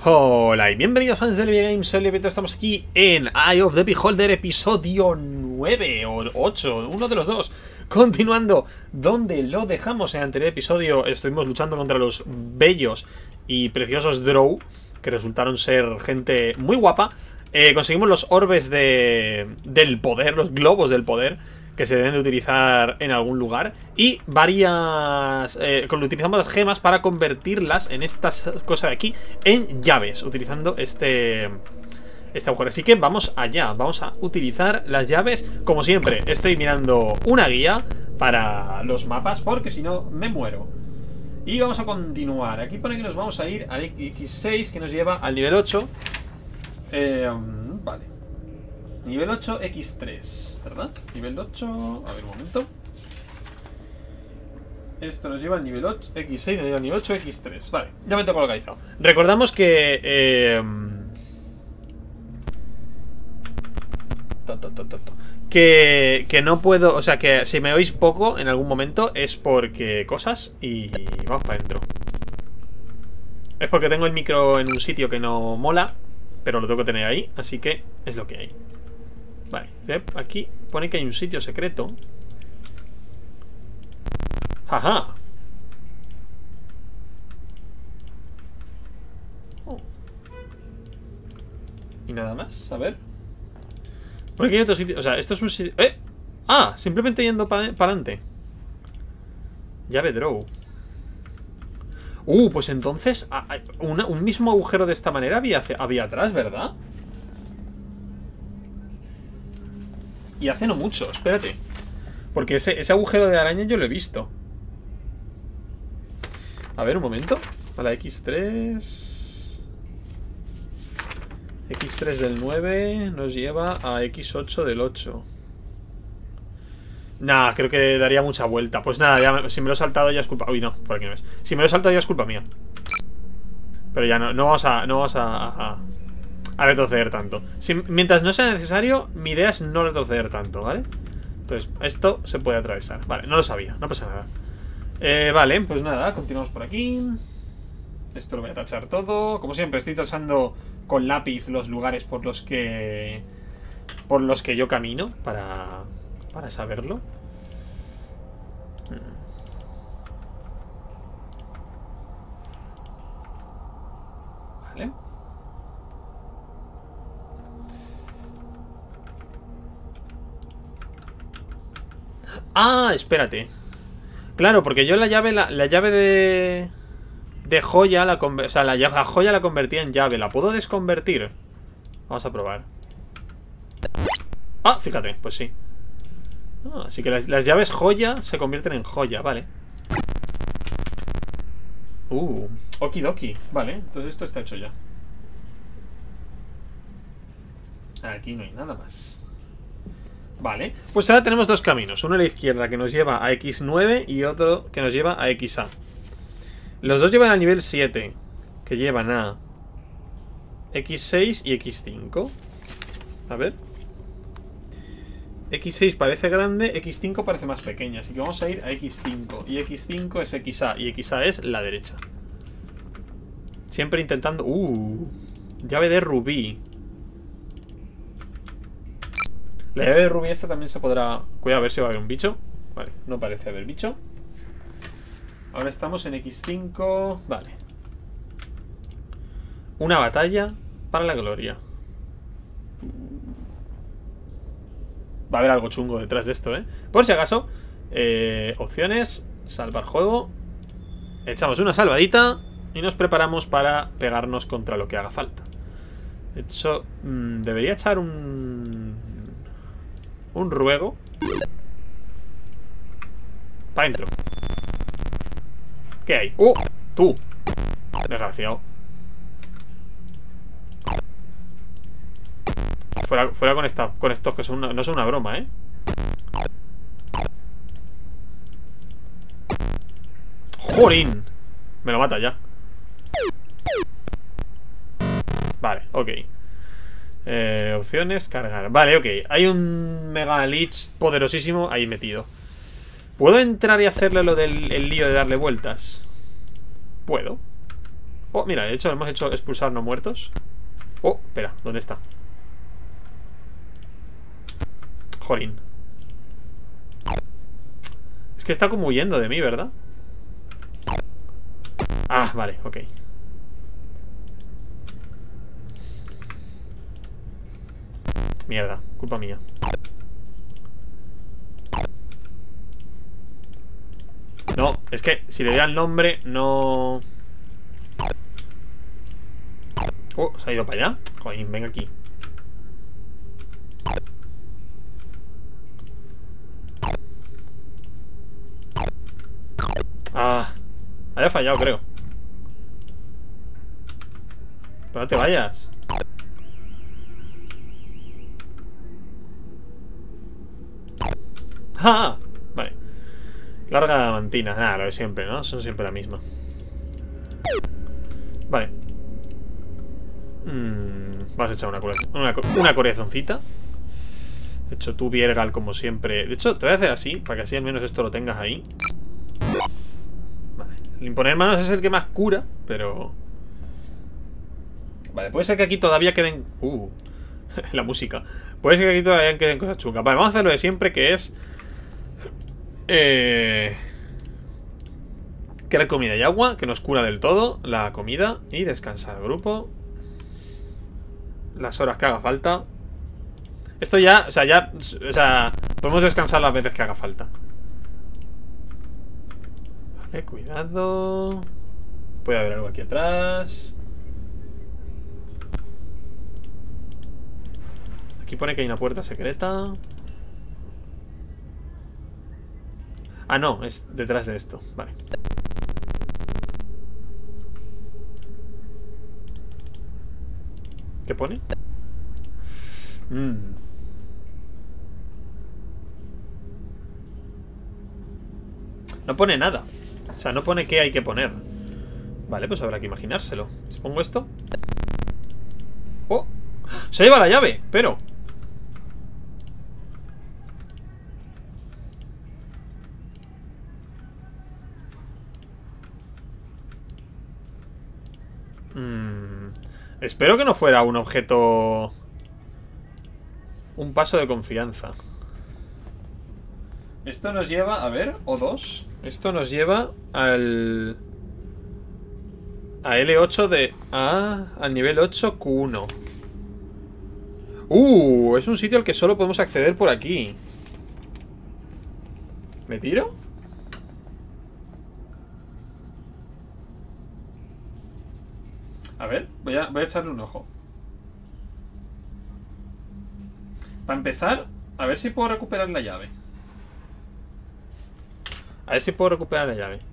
Hola y bienvenidos fans del Videogame, soy Lepeto, estamos aquí en Eye of the Beholder, episodio 9 o 8, uno de los dos. Continuando donde lo dejamos en el anterior episodio, estuvimos luchando contra los bellos y preciosos Drow, que resultaron ser gente muy guapa. Conseguimos los orbes del poder, los globos del poder, que se deben de utilizar en algún lugar. Y utilizamos las gemas para convertirlas en estas cosas de aquí en llaves, utilizando este agujero. Así que vamos allá, vamos a utilizar las llaves. Como siempre, estoy mirando una guía para los mapas, porque si no me muero. Y vamos a continuar. Aquí pone que nos vamos a ir al X6, que nos lleva al nivel 8. Vale. Nivel 8, X3, ¿verdad? Nivel 8... A ver, un momento. Esto nos lleva al nivel 8, X6, nos lleva al nivel 8, X3. Vale, ya me tengo localizado. Recordamos que... Que no puedo... O sea, que si me oís poco en algún momento es porque cosas y vamos para adentro. Es porque tengo el micro en un sitio que no mola, pero lo tengo que tener ahí, así que es lo que hay. Vale, aquí pone que hay un sitio secreto. ¡Jaja! Oh. Y nada más, a ver. Por aquí hay otro sitio, o sea, esto es un sitio... ¡Eh! ¡Ah! Simplemente yendo para adelante. Llave Drow. Pues entonces un mismo agujero de esta manera había atrás, ¿verdad? Y hace no mucho, espérate. Porque ese agujero de araña yo lo he visto. A ver, un momento. A la X3. X3 del 9 nos lleva a X8 del 8. Nah, creo que daría mucha vuelta. Pues nada, si me lo he saltado ya es culpa... Uy, no, por aquí no es. Si me lo he saltado ya es culpa mía. Pero ya no vamos a retroceder tanto. Mientras no sea necesario, mi idea es no retroceder tanto, ¿vale? Entonces, esto se puede atravesar. Vale, no lo sabía, no pasa nada. Vale, pues nada, continuamos por aquí. Esto lo voy a tachar todo. Como siempre, estoy tachando con lápiz los lugares por los que yo camino para saberlo. Vale. Ah, espérate. Claro, porque yo la llave de joya o sea, la joya la convertía en llave. ¿La puedo desconvertir? Vamos a probar. Ah, fíjate, pues sí. Así que las llaves joya se convierten en joya, vale. Okidoki. Vale, entonces esto está hecho ya. Aquí no hay nada más. Vale, pues ahora tenemos dos caminos. Uno a la izquierda que nos lleva a X9 y otro que nos lleva a XA. Los dos llevan al nivel 7, que llevan a X6 y X5. A ver. X6 parece grande, X5 parece más pequeña. Así que vamos a ir a X5. Y X5 es XA. Y XA es la derecha. Siempre intentando... llave de rubí. La llave de rubí esta también se podrá... Cuidado a ver si va a haber un bicho. Vale, no parece haber bicho. Ahora estamos en X5. Vale. Una batalla para la gloria. Va a haber algo chungo detrás de esto, ¿eh? Por si acaso, opciones, salvar juego. Echamos una salvadita y nos preparamos para pegarnos contra lo que haga falta. De hecho, debería echar un ruego. Para adentro. ¿Qué hay? ¡Tú! Desgraciado. Fuera con estos que no son una broma, ¿eh? ¡Jorín! Me lo mata ya. Vale, ok. Opciones, cargar. Vale, ok. Hay un Mega Lich poderosísimo ahí metido. ¿Puedo entrar y hacerle lo del lío de darle vueltas? Puedo. Oh, mira, de hecho hemos hecho expulsar no muertos. Oh, espera, ¿dónde está? Jolín. Es que está como huyendo de mí, ¿verdad? Ah, vale, ok. Mierda, culpa mía. No, es que si le da el nombre, no... Oh, ¿se ha ido para allá? Joder, venga aquí. Ah, había fallado, creo. Pero no te vayas. ¡Ah! Vale. Larga mantina. Nada, lo de siempre, ¿no? Son siempre la misma. Vale. Vas a echar una corazoncita. De hecho, tú, Viergal, como siempre. De hecho, te voy a hacer así, para que así al menos esto lo tengas ahí. Vale. El imponer manos es el que más cura, pero... Vale, puede ser que aquí todavía queden... la música. Puede ser que aquí todavía queden cosas chungas. Vale, vamos a hacer lo de siempre, que es... Crear comida y agua, que nos cura del todo la comida. Y descansar grupo. Las horas que haga falta. Esto ya, o sea, podemos descansar las veces que haga falta. Vale, cuidado. Puede haber algo aquí atrás. Aquí pone que hay una puerta secreta. Ah, no, es detrás de esto. Vale. ¿Qué pone? No pone nada. O sea, no pone qué hay que poner. Vale, pues habrá que imaginárselo. ¿Les pongo esto? ¡Oh! ¡Se lleva la llave! Pero... Espero que no fuera un objeto... Un paso de confianza. Esto nos lleva, a ver, O2. Esto nos lleva al... A L8 de... al nivel 8 Q1. Es un sitio al que solo podemos acceder por aquí. ¿Me tiro? A ver, voy a echarle un ojo. Para empezar, a ver si puedo recuperar la llave. A ver si puedo recuperar la llave.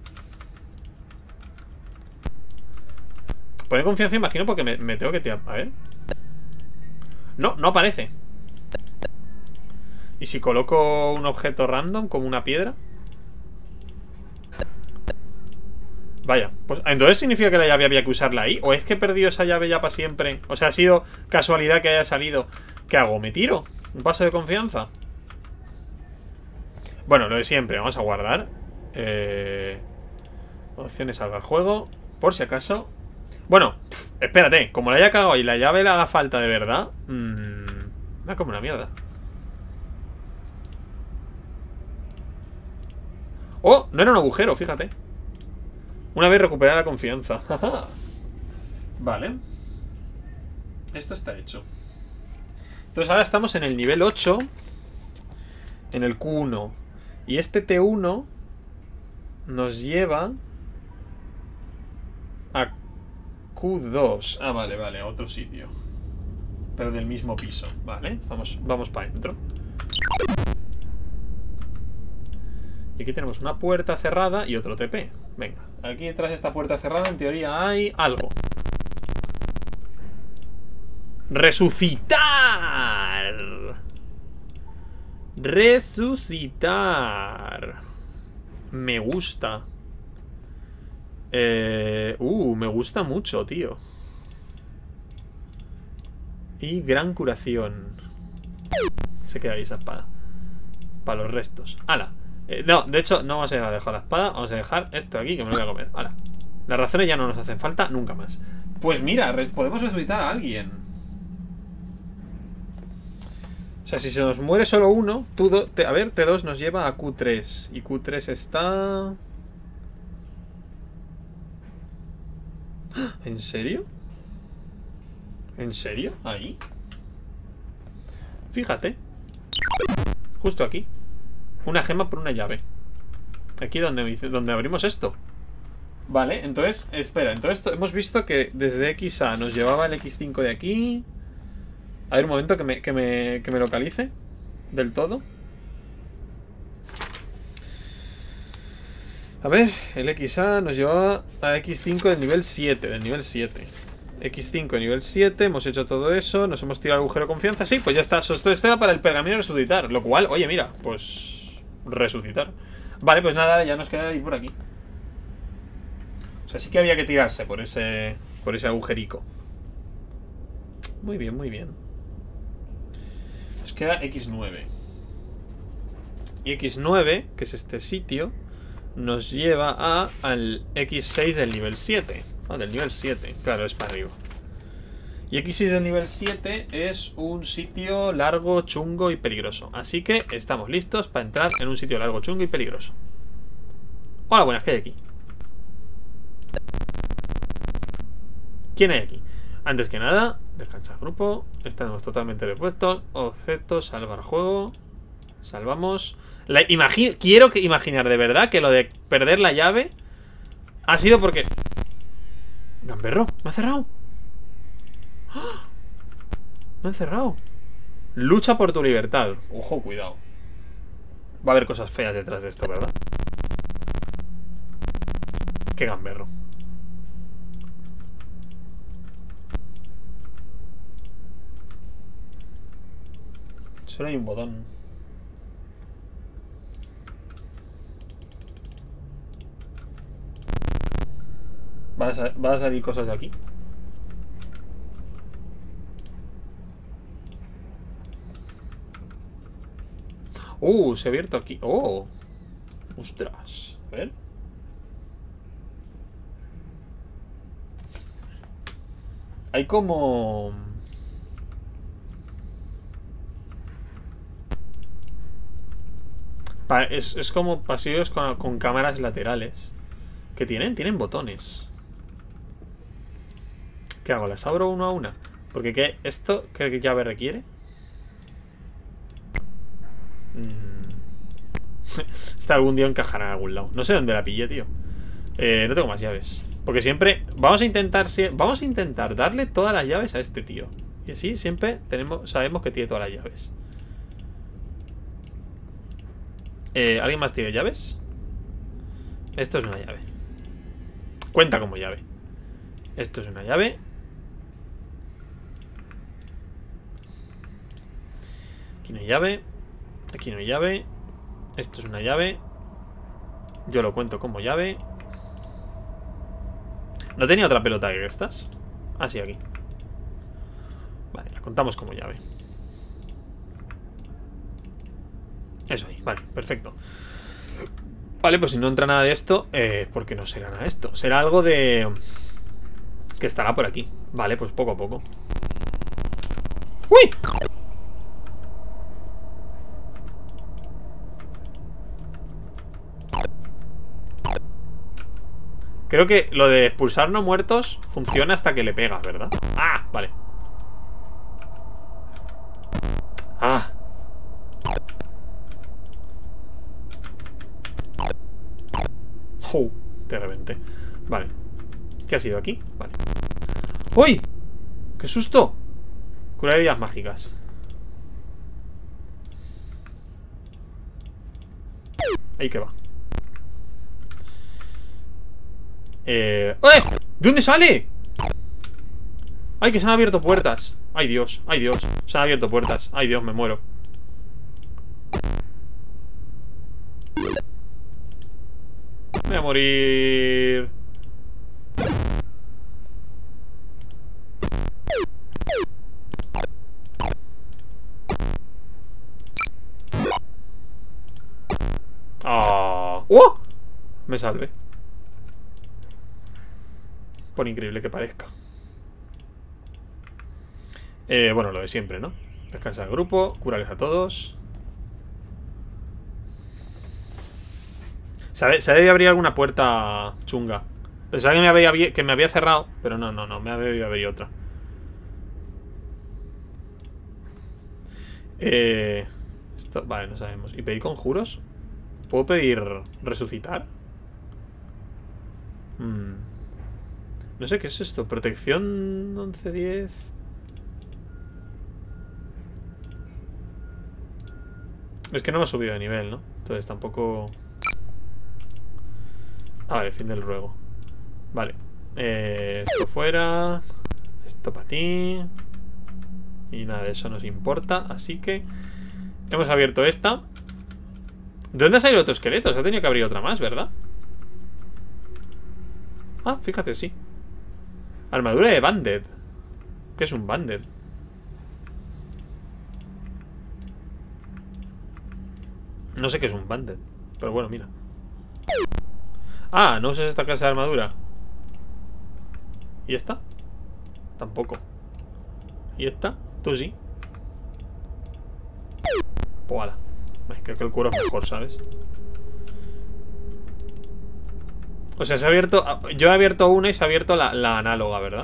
Poner confianza, imagino, porque me tengo que tirar. A ver. No, no aparece. ¿Y si coloco un objeto random, como una piedra? Vaya, pues entonces significa que la llave había que usarla ahí. ¿O es que he perdido esa llave ya para siempre? O sea, ha sido casualidad que haya salido. ¿Qué hago? ¿Me tiro? ¿Un paso de confianza? Bueno, lo de siempre, vamos a guardar. Opciones, salvar juego. Por si acaso. Bueno, espérate, como la haya cagado y la llave le haga falta de verdad. Me da como una mierda. Oh, no era un agujero, fíjate. Una vez recuperada la confianza. Vale. Esto está hecho. Entonces ahora estamos en el nivel 8. En el Q1. Y este T1 nos lleva a Q2. Ah, vale, vale, a otro sitio. Pero del mismo piso. Vale, vamos para adentro. Y aquí tenemos una puerta cerrada y otro TP. Venga, aquí detrás de esta puerta cerrada en teoría hay algo. ¡Resucitar! Resucitar. Me gusta. Me gusta mucho, tío. Y gran curación. Se queda ahí esa espada. Para los restos. ¡Hala! No, de hecho, no vamos a dejar la espada. Vamos a dejar esto aquí, que me lo voy a comer. ¡Hala! Las razones ya no nos hacen falta nunca más. Pues mira, podemos resucitar a alguien. O sea, si se nos muere solo uno, a ver, T2 nos lleva a Q3. Y Q3 está... ¿En serio? ¿En serio? ¿Ahí? Fíjate. Justo aquí. Una gema por una llave. Aquí donde abrimos esto. Vale, entonces, espera. Entonces hemos visto que desde XA nos llevaba el X5 de aquí. A ver, un momento que me localice del todo. A ver, el XA nos llevaba a X5 del nivel 7. Del nivel 7. X5 de nivel 7, hemos hecho todo eso. Nos hemos tirado el agujero de confianza. Sí, pues ya está, esto era para el pergamino resucitar. Lo cual, oye, mira, pues... resucitar. Vale, pues nada, ya nos queda ir por aquí. O sea, sí que había que tirarse por ese agujerico. Muy bien, muy bien. Nos queda X9. Y X9, que es este sitio, nos lleva al X6 del nivel 7. Ah, del nivel 7, claro, es para arriba. Y X6 del nivel 7 es un sitio largo, chungo y peligroso. Así que estamos listos para entrar en un sitio largo, chungo y peligroso. Hola, buenas, ¿qué hay aquí? ¿Quién hay aquí? Antes que nada, descansar grupo. Estamos totalmente repuestos. Objetos, salvar juego. Salvamos. Quiero imaginar de verdad que lo de perder la llave ha sido porque... Gamberro, me ha cerrado. ¡Ah! Me han cerrado. Lucha por tu libertad. Ojo, cuidado. Va a haber cosas feas detrás de esto, ¿verdad? Qué gamberro. Solo hay un botón. ¿Van a salir cosas de aquí? Se ha abierto aquí. ¡Oh! ¡Ostras! A ver. Hay como... Es como pasillos con cámaras laterales. ¿Qué tienen? Tienen botones. ¿Qué hago? ¿Las abro uno a una? Porque ¿esto qué llave requiere? Esta algún día encajará en algún lado. No sé dónde la pillé, tío. No tengo más llaves. Porque siempre... Vamos a intentar darle todas las llaves a este tío. Y así siempre sabemos que tiene todas las llaves. ¿Alguien más tiene llaves? Esto es una llave. Cuenta como llave. Esto es una llave. Aquí no hay llave. Aquí no hay llave. Esto es una llave. Yo lo cuento como llave. ¿No tenía otra pelota que estas? Ah, sí, aquí. Vale, la contamos como llave. Eso ahí, vale, perfecto. Vale, pues si no entra nada de esto, porque no será nada de esto. Será algo de... que estará por aquí. Vale, pues poco a poco. ¡Uy! Creo que lo de expulsar no muertos funciona hasta que le pegas, ¿verdad? ¡Ah! Vale. ¡Ah! ¡Oh! De repente. Vale. ¿Qué ha sido aquí? Vale. ¡Uy! ¡Qué susto! Curar heridas mágicas. Ahí que va. ¿De dónde sale? ¡Ay, que se han abierto puertas! ¡Ay, Dios! ¡Ay, Dios! Se han abierto puertas. ¡Ay, Dios! Me muero. Voy a morir. ¡Ah! ¡Oh! Me salvé. Por increíble que parezca. Bueno, lo de siempre, ¿no? Descansa el grupo, curarles a todos. Se debe abrir alguna puerta chunga. Pensaba que me había cerrado, pero no, me había abrir otra. Esto, vale, no sabemos. ¿Y pedir conjuros? ¿Puedo pedir resucitar? No sé qué es esto. Protección 11-10. Es que no me ha subido de nivel, ¿no? Entonces tampoco... Ah, vale, fin del ruego. Vale. Esto fuera. Esto para ti. Y nada de eso nos importa. Así que hemos abierto esta. ¿De dónde ha salido otro esqueleto? Se ha tenido que abrir otra más, ¿verdad? Ah, fíjate, sí. Armadura de Banded. ¿Qué es un Banded? No sé qué es un Banded, pero bueno, mira. Ah, ¿no usas esta clase de armadura? ¿Y esta? Tampoco. ¿Y esta? Tú sí. Pues ala. Creo que el cuero es mejor, ¿sabes? O sea, se ha abierto... Yo he abierto una y se ha abierto la análoga, ¿verdad?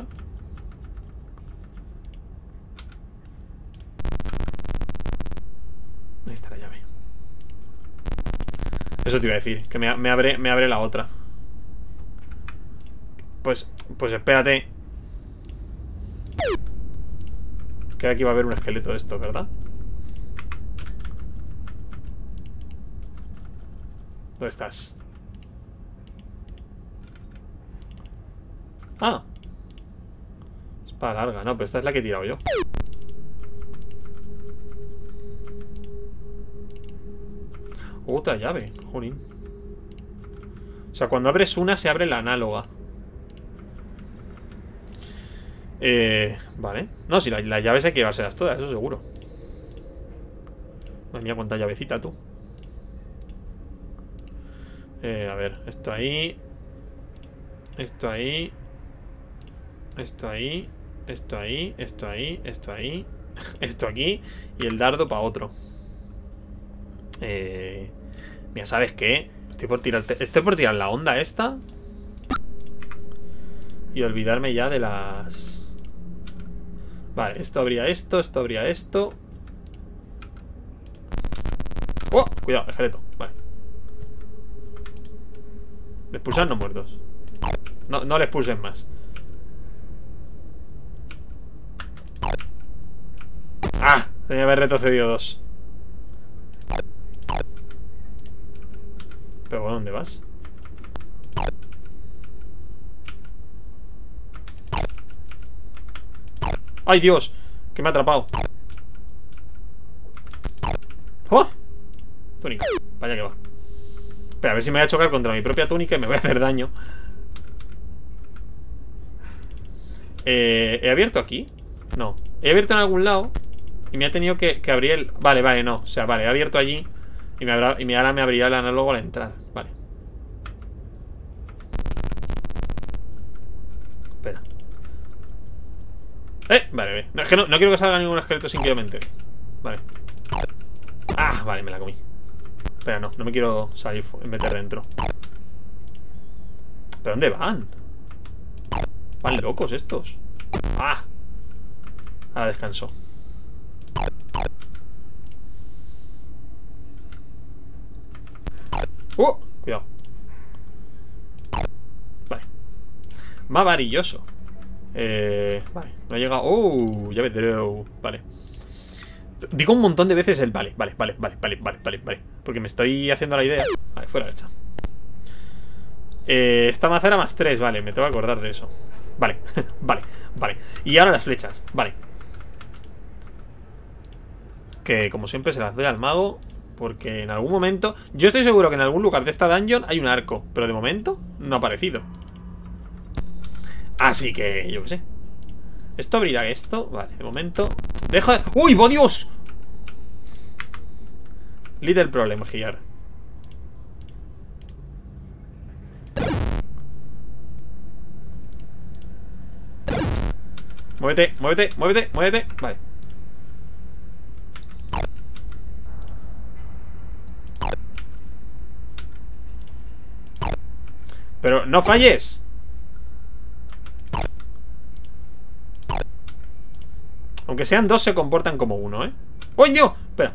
Ahí está la llave. Eso te iba a decir, que me abre la otra. Pues espérate. Que aquí va a haber un esqueleto de esto, ¿verdad? ¿Dónde estás? Ah, espada larga, no, pero esta es la que he tirado yo. Otra llave, jolín. O sea, cuando abres una se abre la análoga. Vale. No, si las llaves hay que llevárselas todas, eso seguro. Madre mía, cuánta llavecita, tú. A ver, esto ahí. Esto ahí. Esto ahí. Esto ahí. Esto ahí. Esto ahí. Esto aquí. Y el dardo para otro. Mira, ¿sabes qué? Estoy por tirar la onda esta. Y olvidarme ya de las... Vale, esto habría esto. Esto habría esto. ¡Oh! Cuidado, esqueleto. Vale. Expulsar no muertos. No le expulsen más. ¡Ah! Tenía que haber retrocedido 2. ¿Pero por dónde vas? ¡Ay, Dios! Que me ha atrapado. ¡Oh! Túnica. Vaya que va. Espera, a ver si me voy a chocar contra mi propia túnica y me voy a hacer daño. ¿He abierto aquí? No. He abierto en algún lado y me ha tenido que abrir el... Vale, no. O sea, vale, he abierto allí y ahora me abrirá el análogo al entrar. Vale. Espera. Vale. No, es que no quiero que salga ningún esqueleto sin que yo me entere. Vale. Ah, vale, me la comí. Espera, no me quiero salir, meter dentro. ¿Pero dónde van? Van locos estos. Ah. Ahora descanso. Cuidado. Vale. Maravilloso. Vale, no ha llegado. Ya vendré. Vale. Digo un montón de veces el vale. Porque me estoy haciendo la idea. Vale, fuera hecha. Esta maza era +3, vale, me tengo que acordar de eso. Vale, vale. Y ahora las flechas, vale. Que como siempre se las doy al mago. Porque en algún momento... Yo estoy seguro que en algún lugar de esta dungeon hay un arco. Pero de momento no ha aparecido. Así que yo qué sé. Esto abrirá esto. Vale, de momento. Deja... ¡Uy, ¡oh, Dios! Little problem here. Muévete, muévete, muévete, muévete. Vale. Pero no falles. Aunque sean dos, se comportan como uno, ¿eh? ¡Coño! Espera.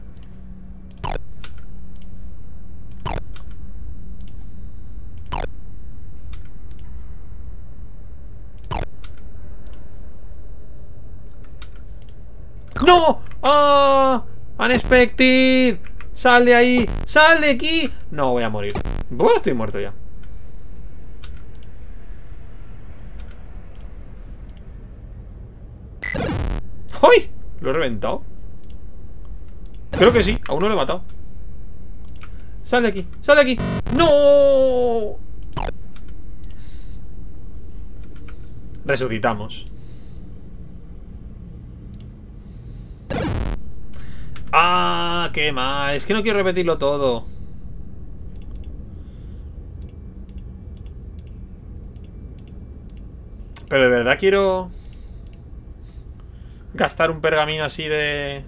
¡No! ¡Ah! ¡Unexpected! ¡Sal de ahí! ¡Sal de aquí! No, voy a morir. Bueno, estoy muerto ya. ¡Ay! ¿Lo he reventado? Creo que sí, a uno lo he matado. ¡Sal de aquí! ¡Sal de aquí! ¡No! Resucitamos. ¡Ah! ¡Qué mal! Es que no quiero repetirlo todo. Pero de verdad quiero gastar un pergamino así de...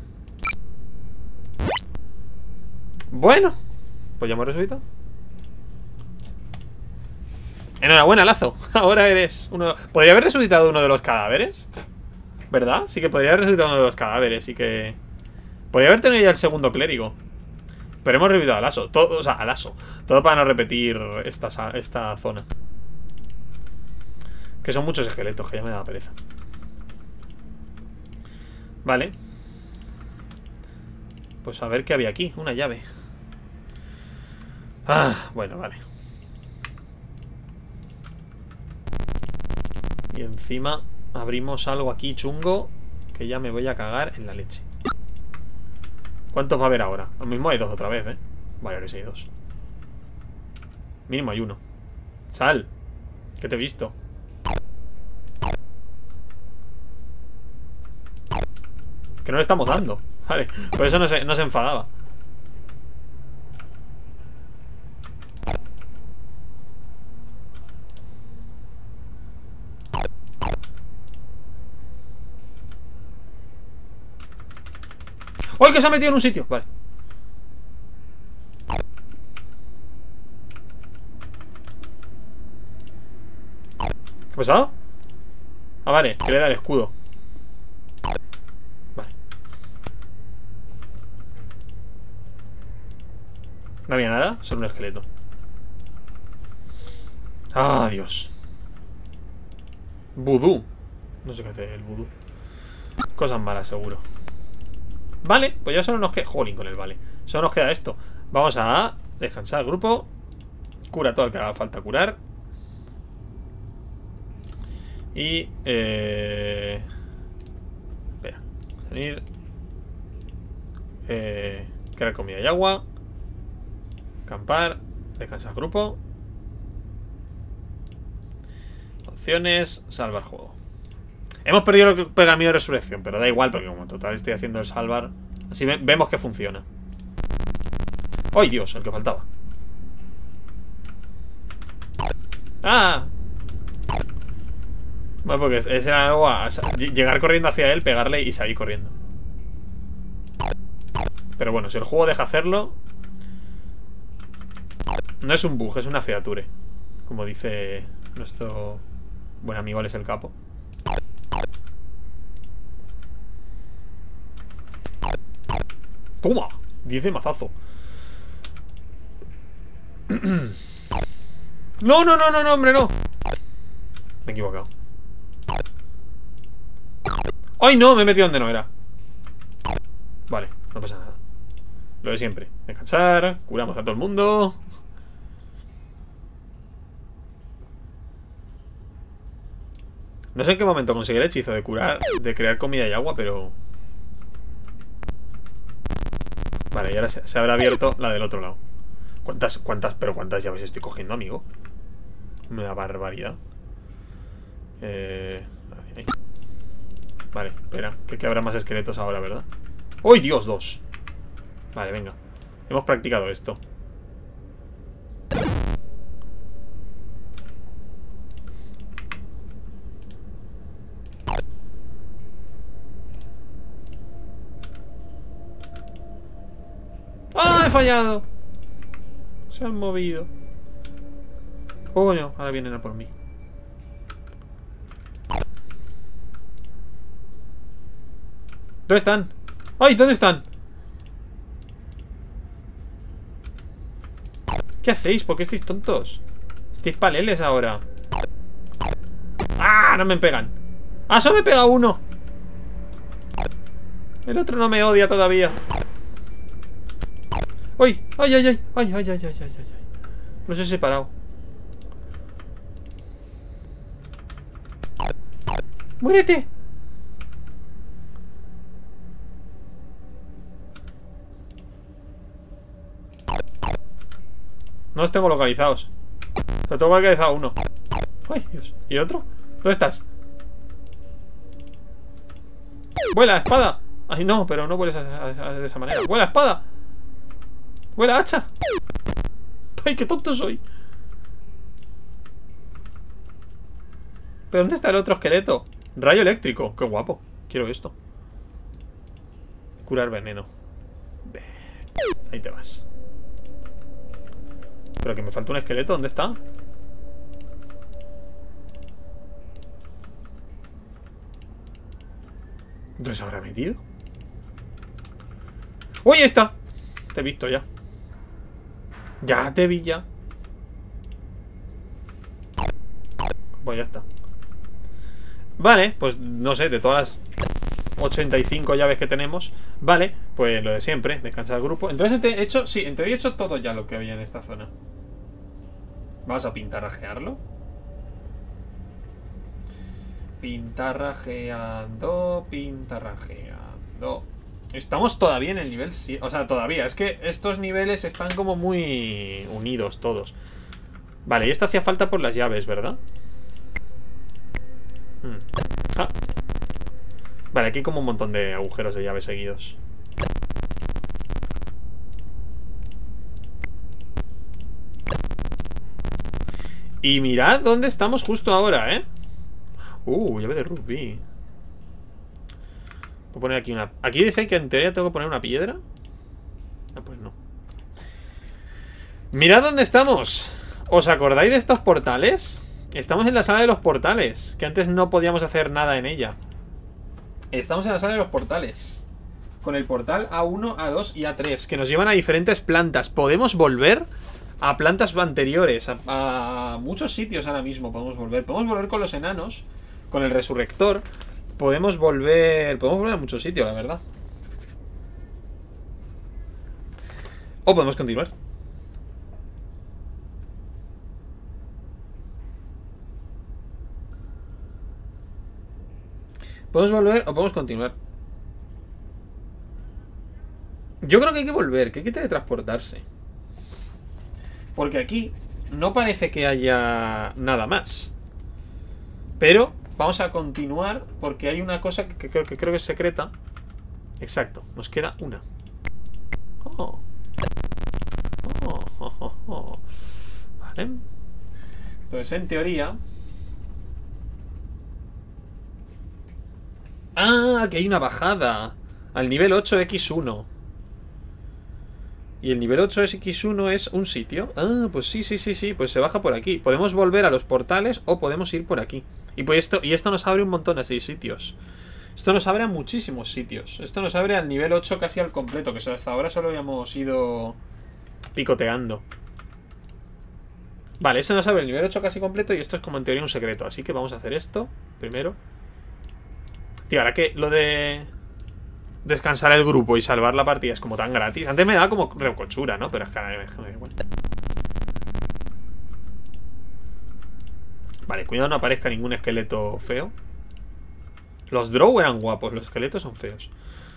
Bueno, pues ya hemos resucitado. Enhorabuena, Lazo. Ahora eres uno... ¿Podría haber resucitado uno de los cadáveres? ¿Verdad? Sí que podría haber resucitado uno de los cadáveres. Y que... podría haber tenido ya el segundo clérigo. Pero hemos revivido a Lazo. Todo, o sea, a Lazo. Todo para no repetir esta zona. Que son muchos esqueletos, que ya me da pereza. Vale. Pues a ver qué había aquí. Una llave. Ah, bueno, vale. Y encima abrimos algo aquí chungo, que ya me voy a cagar en la leche. ¿Cuántos va a haber ahora? Lo mismo hay dos otra vez, ¿eh? Vale, ahora sí hay dos. Mínimo hay uno. Sal, que te he visto. Que no le estamos dando. Vale, por eso no se enfadaba. ¡Uy, que se ha metido en un sitio! Vale. ¿Qué ha pasado? Ah, vale, que le da el escudo. Vale. No había nada, solo un esqueleto. Ah, Dios. Vudú. No sé qué hace el vudú. Cosas malas, seguro. Vale, pues ya solo nos queda... Jolín con el vale. Solo nos queda esto. Vamos a descansar el grupo. Cura todo el que haga falta curar. Y... espera. Salir. Crear comida y agua. Acampar. Descansar el grupo. Opciones. Salvar juego. Hemos perdido el pergamino de resurrección, pero da igual porque como total estoy haciendo el salvar. Así vemos que funciona. ¡Ay, Dios! El que faltaba. ¡Ah! Bueno, porque ese era algo a llegar corriendo hacia él, pegarle y salir corriendo. Pero bueno, si el juego deja hacerlo... No es un bug, es una feature. Como dice nuestro buen amigo Alex el Capo. ¡Toma! 10 de mazazo. No, no, no, no, no, hombre, no. Me he equivocado. ¡Ay, no! Me he metido donde no era. Vale, no pasa nada. Lo de siempre. Descansar, curamos a todo el mundo. No sé en qué momento conseguí el hechizo de curar, de crear comida y agua, pero... Vale, y ahora se habrá abierto la del otro lado. ¿Cuántas llaves estoy cogiendo, amigo? Una barbaridad. Vale, espera, que habrá más esqueletos ahora, ¿verdad? ¡Uy, Dios! 2. Vale, venga. Hemos practicado esto. ¡Ah, he fallado! Se han movido. Oh, no, ahora vienen a por mí. ¿Dónde están? ¡Ay! ¿Dónde están? ¿Qué hacéis? ¿Por qué estáis tontos? Estáis paleles ahora. ¡Ah! No me pegan. ¡Ah! Solo me pega uno. El otro no me odia todavía. ¡Uy! ¡Ay, ay, ay! ¡Ay, ay, ay, ay, ay, ay! Los he separado. ¡Muérete! No los tengo localizados. Lo tengo localizado uno. ¡Ay, Dios! ¿Y otro? ¿Dónde estás? ¡Vuela, espada! ¡Ay, no! Pero no vueles de esa manera. ¡Vuela, espada! ¡Vuela, hacha! ¡Ay, qué tonto soy! ¿Pero dónde está el otro esqueleto? Rayo eléctrico. ¡Qué guapo! Quiero esto. Curar veneno. Ahí te vas. Pero que me falta un esqueleto. ¿Dónde está? ¿Dónde se habrá metido? ¡Uy, ahí está! Te he visto ya. Ya te vi ya. Pues ya está. Vale, pues no sé, de todas las 85 llaves que tenemos. Vale, pues lo de siempre, descansar el grupo. Entonces he hecho, sí, en teoría he hecho todo ya lo que había en esta zona. Vamos a pintarrajearlo. Pintarrajeando, pintarrajeando. Estamos todavía en el nivel 7. O sea, todavía, es que estos niveles están como muy unidos todos. Vale, y esto hacía falta por las llaves, ¿verdad? Ah. Vale, aquí hay como un montón de agujeros de llaves seguidos. Y mirad dónde estamos justo ahora, ¿eh? Llave de rubí. Voy a poner aquí una... Aquí dice que en teoría tengo que poner una piedra. Ah, pues no. Mirad dónde estamos. ¿Os acordáis de estos portales? Estamos en la sala de los portales, que antes no podíamos hacer nada en ella. Estamos en la sala de los portales, con el portal A1, A2 y A3, que nos llevan a diferentes plantas. Podemos volver a plantas anteriores, a muchos sitios ahora mismo podemos volver. Podemos volver con los enanos, con el resurrector. Podemos volver a muchos sitios, la verdad. O podemos continuar. Podemos volver o podemos continuar. Yo creo que hay que volver, que hay que teletransportarse. Porque aquí no parece que haya nada más. Pero vamos a continuar porque hay una cosa que creo que es secreta. Exacto, nos queda una. Vale. Entonces, en teoría... ¡Ah! Que hay una bajada al nivel 8x1. Y el nivel 8x1 es un sitio. Ah, pues sí. Pues se baja por aquí. Podemos volver a los portales o podemos ir por aquí. Y pues esto nos abre un montón de sitios. Esto nos abre a muchísimos sitios. Esto nos abre al nivel 8 casi al completo, que hasta ahora solo habíamos ido picoteando. Vale, esto nos abre el nivel 8 casi completo y esto es como en teoría un secreto. Así que vamos a hacer esto primero. Tío, ahora que lo de descansar el grupo y salvar la partida es como tan gratis. Antes me daba como recochura, ¿no? Pero es que ahora me da igual. Vale, cuidado no aparezca ningún esqueleto feo. Los drow eran guapos, los esqueletos son feos.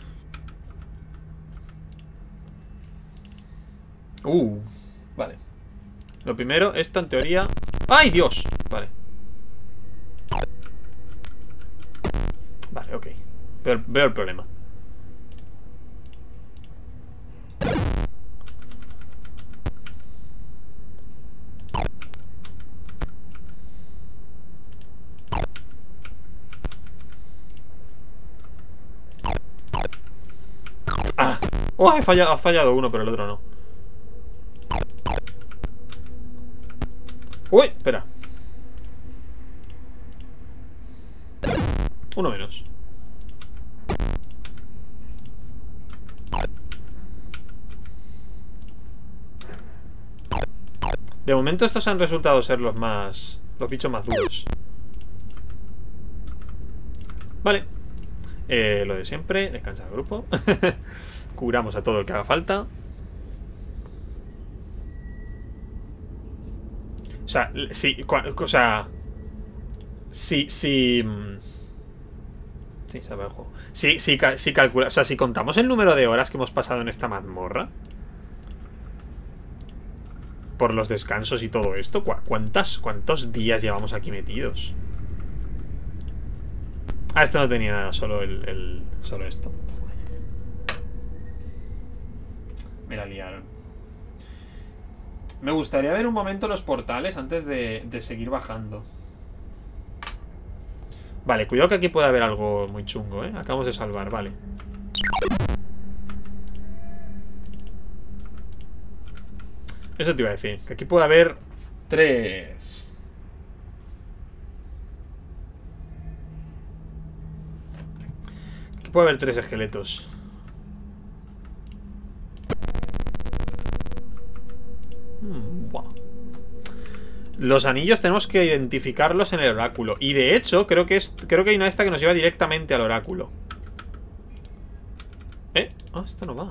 Vale. Lo primero, esto en teoría... ¡Ay, Dios! Vale. Vale, ok. Veo el problema. Ah, Oh, ha fallado uno, pero el otro no. Uy, espera. Uno menos. De momento estos han resultado ser los bichos más duros. Vale. Lo de siempre. Descansa el grupo. Curamos a todo el que haga falta. O sea, sí, o sea, sí, sí. Sí, sabe el juego. Sí, calcula. O sea, si contamos el número de horas que hemos pasado en esta mazmorra, por los descansos y todo esto, ¿cuántos días llevamos aquí metidos? Ah, esto no tenía nada, solo solo esto. Me la liaron. Me gustaría ver un momento los portales antes de seguir bajando. Vale, cuidado que aquí puede haber algo muy chungo, ¿eh? Acabamos de salvar, vale. Eso te iba a decir, que aquí puede haber 3. Aquí puede haber 3 esqueletos. Buah. Los anillos tenemos que identificarlos en el oráculo. Y de hecho, creo que hay una esta que nos lleva directamente al oráculo. Ah, esta no va.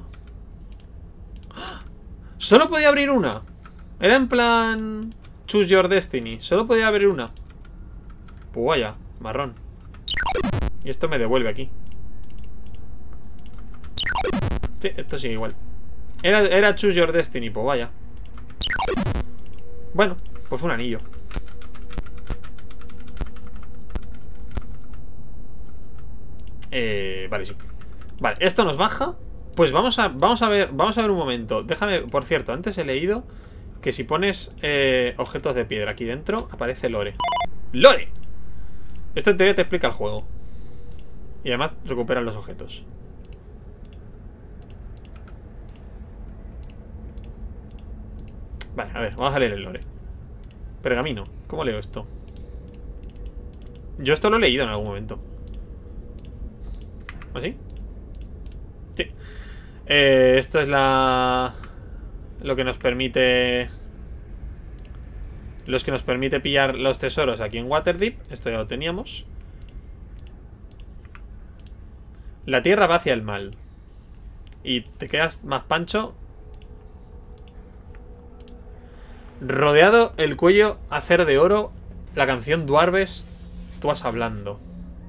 Solo podía abrir una. Era en plan Choose Your Destiny. Solo podía abrir una. Pues vaya, marrón. Y esto me devuelve aquí. Sí, esto sigue igual. Era Choose Your Destiny, pues vaya. Bueno, pues un anillo. Vale, sí. Vale, esto nos baja. Pues vamos a ver un momento. Déjame, por cierto, antes he leído que si pones objetos de piedra aquí dentro, aparece Lore. ¡Lore! Esto en teoría te explica el juego. Y además recuperan los objetos. Vale, a ver, vamos a leer el lore. Pergamino, ¿cómo leo esto? Yo esto lo he leído en algún momento. ¿Así? Sí. Esto es lo que nos permite... Los que nos permite pillar los tesoros aquí en Waterdeep. Esto ya lo teníamos. La tierra va hacia el mal. Y te quedas más pancho. Rodeado el cuello hacer de oro. La canción Dwarves. Tú vas hablando.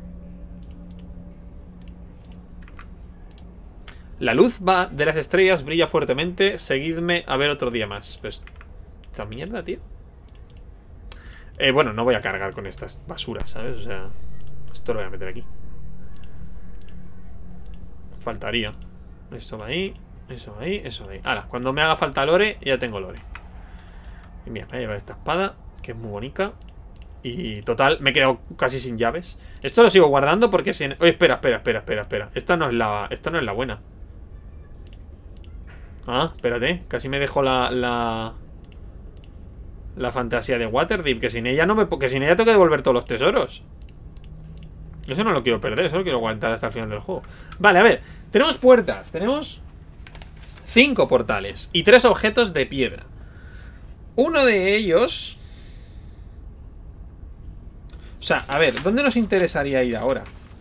La luz va de las estrellas, brilla fuertemente. Seguidme a ver otro día más. Pues, esta mierda, tío. Bueno, no voy a cargar con estas basuras, ¿sabes? O sea, esto lo voy a meter aquí. Faltaría. Eso va ahí, eso va ahí, eso va ahí. Ahora, cuando me haga falta lore, ya tengo lore. Y mira, me voy a llevar esta espada, que es muy bonita. Y total, me he quedado casi sin llaves. Esto lo sigo guardando porque si... Oye, espera. Esta no es la buena. Ah, espérate. Casi me dejo la fantasía de Waterdeep. Que sin ella no me... Que sin ella tengo que devolver todos los tesoros. Eso no lo quiero perder. Eso lo quiero aguantar hasta el final del juego. Vale, a ver. Tenemos puertas. Tenemos 5 portales. Y 3 objetos de piedra. Uno de ellos... O sea, a ver, ¿dónde nos interesaría ir ahora?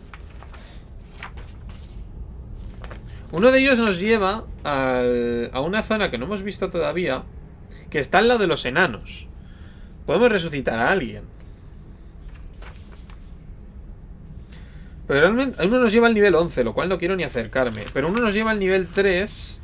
Uno de ellos nos lleva a una zona que no hemos visto todavía, que está al lado de los enanos. Podemos resucitar a alguien. Pero realmente uno nos lleva al nivel 11, lo cual no quiero ni acercarme. Pero uno nos lleva al nivel 3.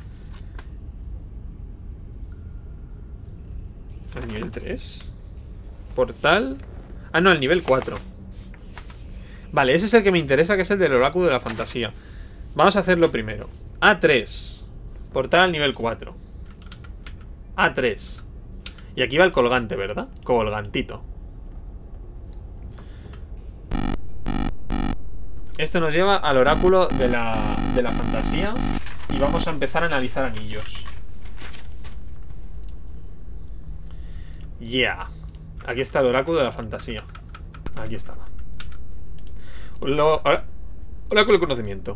¿Al nivel 3? Portal... Ah, no, al nivel 4. Vale, ese es el que me interesa, que es el del oráculo de la fantasía. Vamos a hacerlo primero. A3. Portal al nivel 4. A3. Y aquí va el colgante, ¿verdad? Colgantito. Esto nos lleva al oráculo de la fantasía. y vamos a empezar a analizar anillos. Yeah. Aquí está el oráculo de la fantasía. Aquí estaba. Oráculo del conocimiento.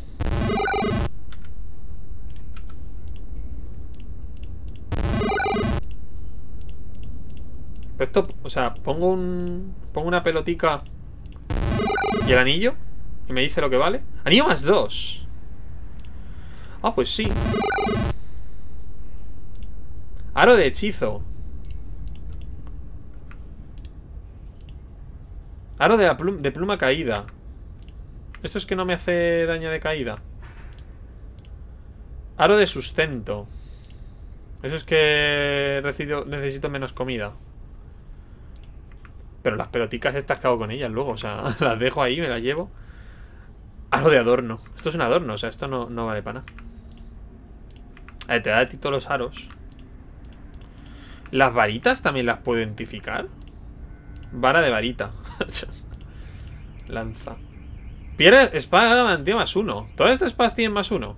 Esto, o sea, pongo una pelotica y el anillo y me dice lo que vale. Anillo más 2. Ah, pues sí. Aro de hechizo. Aro de pluma caída. Esto es que no me hace daño de caída. Aro de sustento. Eso es que necesito menos comida. Pero las peloticas estas que hago con ellas luego, o sea, las dejo ahí, me las llevo. Aro de adorno. Esto es un adorno, o sea, esto no vale para nada. A ver, te da a ti todos los aros. ¿Las varitas también las puedo identificar? Vara de varita. Lanza. Piedra, espada, tiene más 1. Todas estas espadas tienen más 1.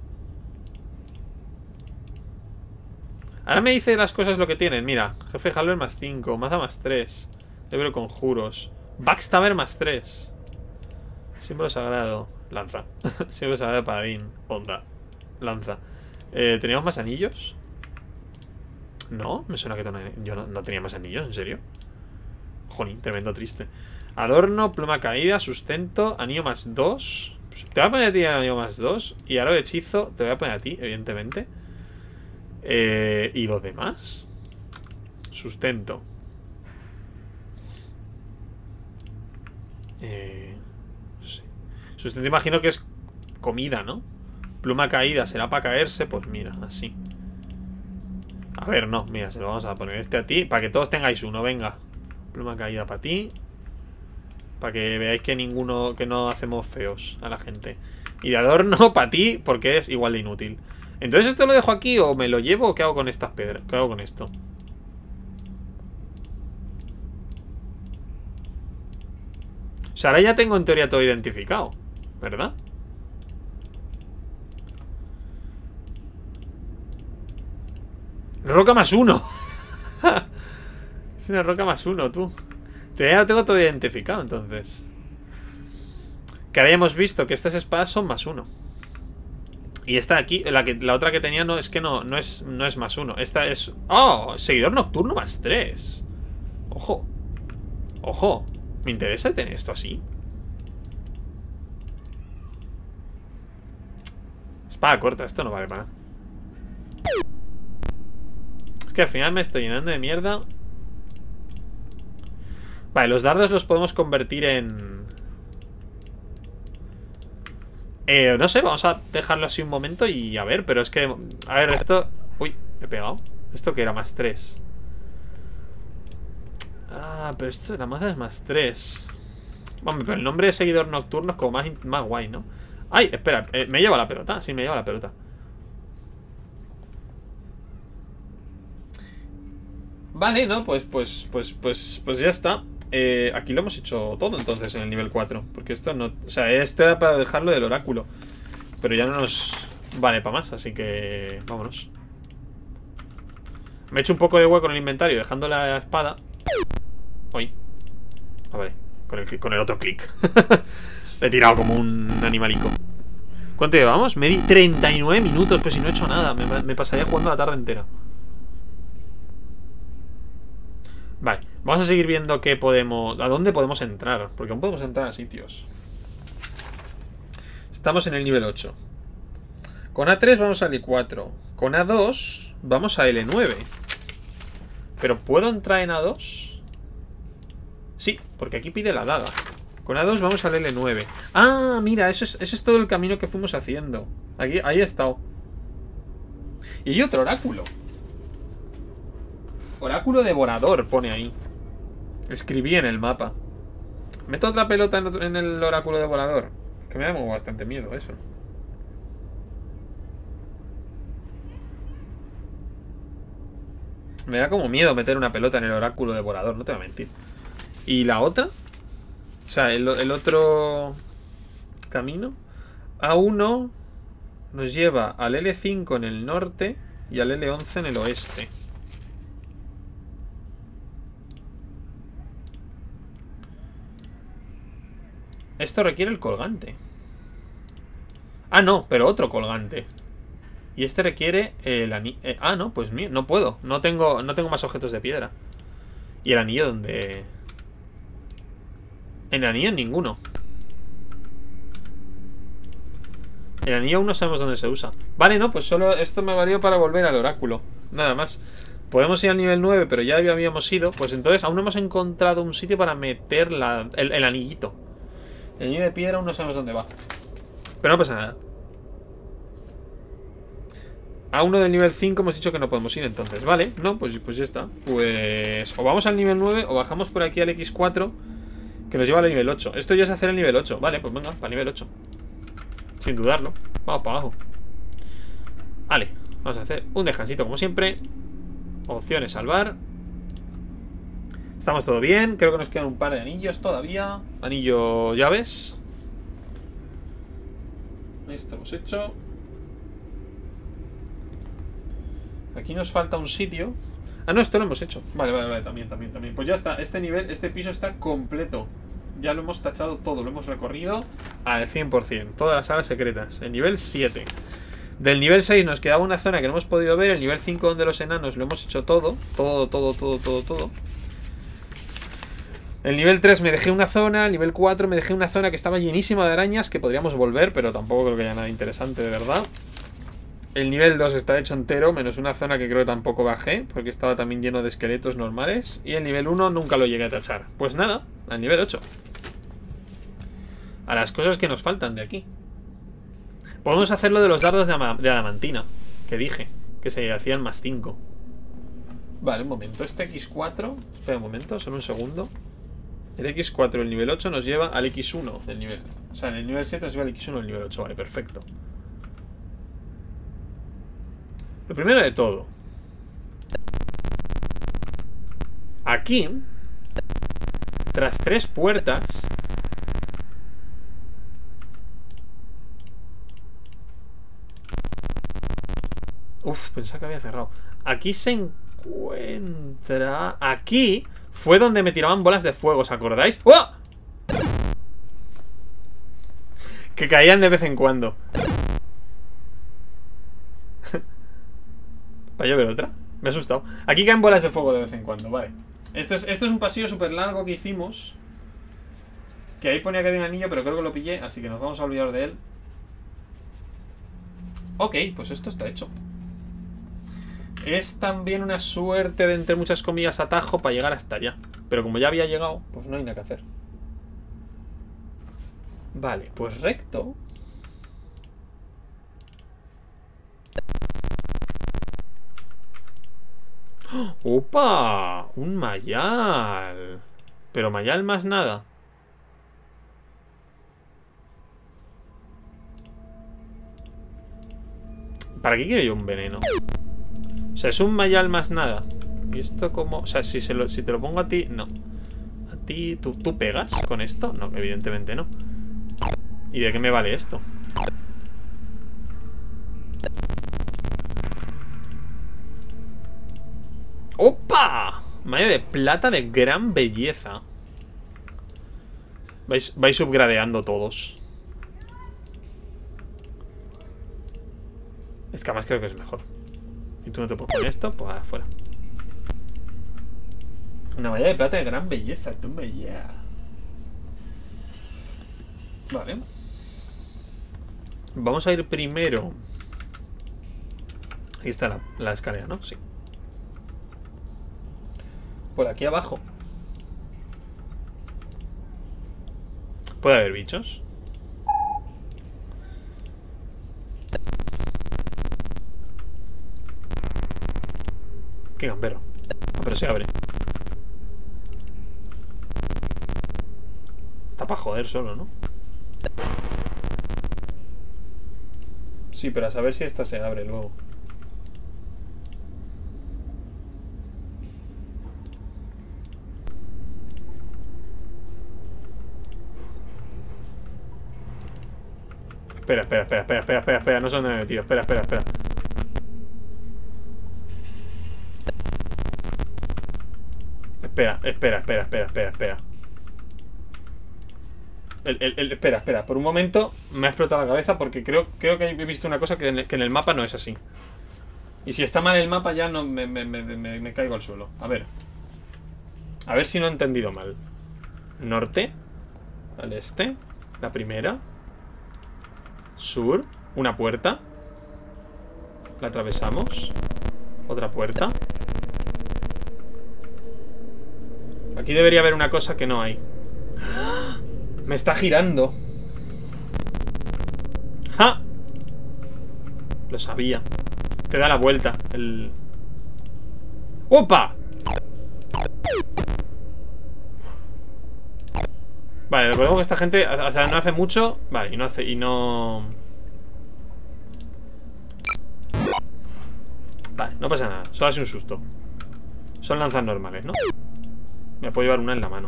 Ahora me dice las cosas lo que tienen. Mira, jefe Halber más 5, maza más 3. Libro de conjuros. Backstabber más 3. Símbolo sagrado. Lanza. Símbolo sagrado de paladín. Onda. Lanza. ¿Teníamos más anillos? No, me suena que yo no tenía más anillos, ¿en serio? Jolín, tremendo triste. Adorno, pluma caída, sustento, anillo más 2. Pues te voy a poner a ti el anillo más 2. Y aro de hechizo te voy a poner a ti, evidentemente. ¿Y los demás? Sustento. Sí. Sustento imagino que es comida, ¿no? Pluma caída será para caerse. Pues mira, así. A ver, no, mira, se lo vamos a poner este a ti. Para que todos tengáis uno, venga. Pluma caída para ti. Para que veáis que que no hacemos feos a la gente. Y de adorno para ti, porque es igual de inútil. Entonces esto lo dejo aquí o me lo llevo o qué hago con estas piedras. ¿Qué hago con esto? O sea, ahora ya tengo en teoría todo identificado, ¿verdad? Roca más 1. Es una roca más 1, tú. Ya tengo todo identificado, entonces. Que ahora ya hemos visto que estas espadas son más 1. Y esta de aquí, la otra que tenía no es que no es más 1. Esta es... ¡Oh! Seguidor nocturno más 3. Ojo. Ojo. Me interesa tener esto así. Espada corta, esto no vale para nada. Es que al final me estoy llenando de mierda. Vale, los dardos los podemos convertir en... no sé, vamos a dejarlo así un momento y a ver, pero es que... A ver, esto... Uy, he pegado. ¿Esto que era? Más 3. Ah, pero esto de la maza es más 3. Hombre, pero el nombre de seguidor nocturno es como más guay, ¿no? Ay, espera, me lleva la pelota. Sí, me lleva la pelota. Vale, ¿no? Pues ya está. Aquí lo hemos hecho todo entonces en el nivel 4. Porque esto no... O sea, esto era para dejarlo del oráculo. Pero ya no nos vale para más, así que... Vámonos. Me he hecho un poco de hueco en el inventario dejando la espada. Uy. Ah, vale. Con el otro clic. He tirado como un animalico. ¿Cuánto llevamos? Me di 39 minutos. Pues si no he hecho nada. Me pasaría jugando la tarde entera. Vale, vamos a seguir viendo qué podemos... ¿A dónde podemos entrar? Porque aún podemos entrar a sitios. Estamos en el nivel 8. Con A3 vamos al I4. Con A2 vamos a L9. ¿Pero puedo entrar en A2? Sí, porque aquí pide la daga. Con A2 vamos al L9. Ah, mira, ese es todo el camino que fuimos haciendo. Ahí he estado. Y hay otro oráculo. Oráculo devorador, pone ahí. Escribí en el mapa. ¿Meto otra pelota en el oráculo devorador? Que me da bastante miedo eso. Me da como miedo meter una pelota en el oráculo devorador, no te voy a mentir. ¿Y la otra? O sea, el otro camino. A1. nos lleva al L5 en el norte y al L11 en el oeste. Esto requiere el colgante. Ah, no, pero otro colgante. Y este requiere el anillo. Ah, no, pues no puedo. No tengo más objetos de piedra. ¿Y el anillo dónde? En el anillo ninguno. El anillo aún no sabemos dónde se usa. Vale, no, pues solo esto me valió para volver al oráculo. Nada más. Podemos ir al nivel 9, pero ya habíamos ido. Pues entonces aún no hemos encontrado un sitio para meter el anillito. El anillo de piedra aún no sabemos dónde va. Pero no pasa nada. A uno del nivel 5 hemos dicho que no podemos ir entonces. Vale, no, pues ya está. Pues o vamos al nivel 9 o bajamos por aquí al X4, que nos lleva al nivel 8. Esto ya es hacer el nivel 8. Vale, pues venga, para el nivel 8. Sin dudarlo. Vamos para abajo. Vale, vamos a hacer un descansito como siempre. Opciones, salvar. Estamos todo bien. Creo que nos quedan un par de anillos todavía. Anillo llaves. Esto hemos hecho. Aquí nos falta un sitio. Ah, no, esto lo hemos hecho. Vale, también. Pues ya está, este nivel, este piso está completo. Ya lo hemos tachado todo, lo hemos recorrido al 100%. Todas las salas secretas. El nivel 7. Del nivel 6 nos quedaba una zona que no hemos podido ver. El nivel 5 donde los enanos lo hemos hecho todo. Todo. El nivel 3 me dejé una zona. El nivel 4 me dejé una zona que estaba llenísima de arañas, que podríamos volver, pero tampoco creo que haya nada interesante de verdad. El nivel 2 está hecho entero, menos una zona que creo que tampoco bajé, porque estaba también lleno de esqueletos normales. Y el nivel 1 nunca lo llegué a tachar. Pues nada, al nivel 8. A las cosas que nos faltan de aquí. Podemos hacer lo de los dardos de adamantina, que dije, que se hacían más 5. Vale, un momento. Este X4, espera un momento, solo un segundo. El X4, el nivel 8, nos lleva al X1 del nivel. O sea, en el nivel 7 nos lleva al X1 del nivel 8. Vale, perfecto. Lo primero de todo, aquí, tras 3 puertas, uf, pensaba que había cerrado. Aquí se encuentra... Aquí fue donde me tiraban bolas de fuego, ¿os acordáis? ¡Oh! Que caían de vez en cuando. ¿Para yo ver otra? Me he asustado. Aquí caen bolas de fuego de vez en cuando, vale. Esto es un pasillo súper largo que hicimos. Que ahí ponía que había un anillo, pero creo que lo pillé, así que nos vamos a olvidar de él. Ok, pues esto está hecho. Es también una suerte de, entre muchas comillas, atajo para llegar hasta allá. Pero como ya había llegado, pues no hay nada que hacer. Vale, pues recto. ¡Opa! Un mayal. Pero mayal más nada. ¿Para qué quiero yo un veneno? O sea, es un mayal más nada. ¿Y esto cómo? O sea, si te lo pongo a ti, no. A ti, ¿tú pegas con esto? No, evidentemente no. ¿Y de qué me vale esto? ¡Opa! Malla de plata de gran belleza. Vais subgradeando todos. Es que además creo que es mejor. Y tú no te puedes poner esto, pues afuera. Una malla de plata de gran belleza, tú me Vale. Vamos a ir primero. Ahí está la escalera, ¿no? Sí. Por aquí abajo puede haber bichos. Qué gambero. Ah, pero se abre. Está para joder solo, ¿no? Sí, pero a saber si esta se abre luego. Espera, espera, espera, espera, espera, espera, espera. No sé dónde me he metido. Espera, espera, espera. Espera, espera, espera, espera, espera, espera. Espera, espera. Por un momento me ha explotado la cabeza porque creo que he visto una cosa que en el mapa no es así. Y si está mal el mapa ya no me caigo al suelo. A ver. A ver si no he entendido mal. Norte. Al este. La primera. Sur. Una puerta. La atravesamos. Otra puerta. Aquí debería haber una cosa que no hay. Me está girando. ¡Ja! Lo sabía. Te da la vuelta el... ¡Opa! Vale, recordemos que esta gente, o sea, no hace mucho. Vale, y no hace, y no... Vale, no pasa nada, solo hace un susto. Son lanzas normales, ¿no? Me puedo llevar una en la mano.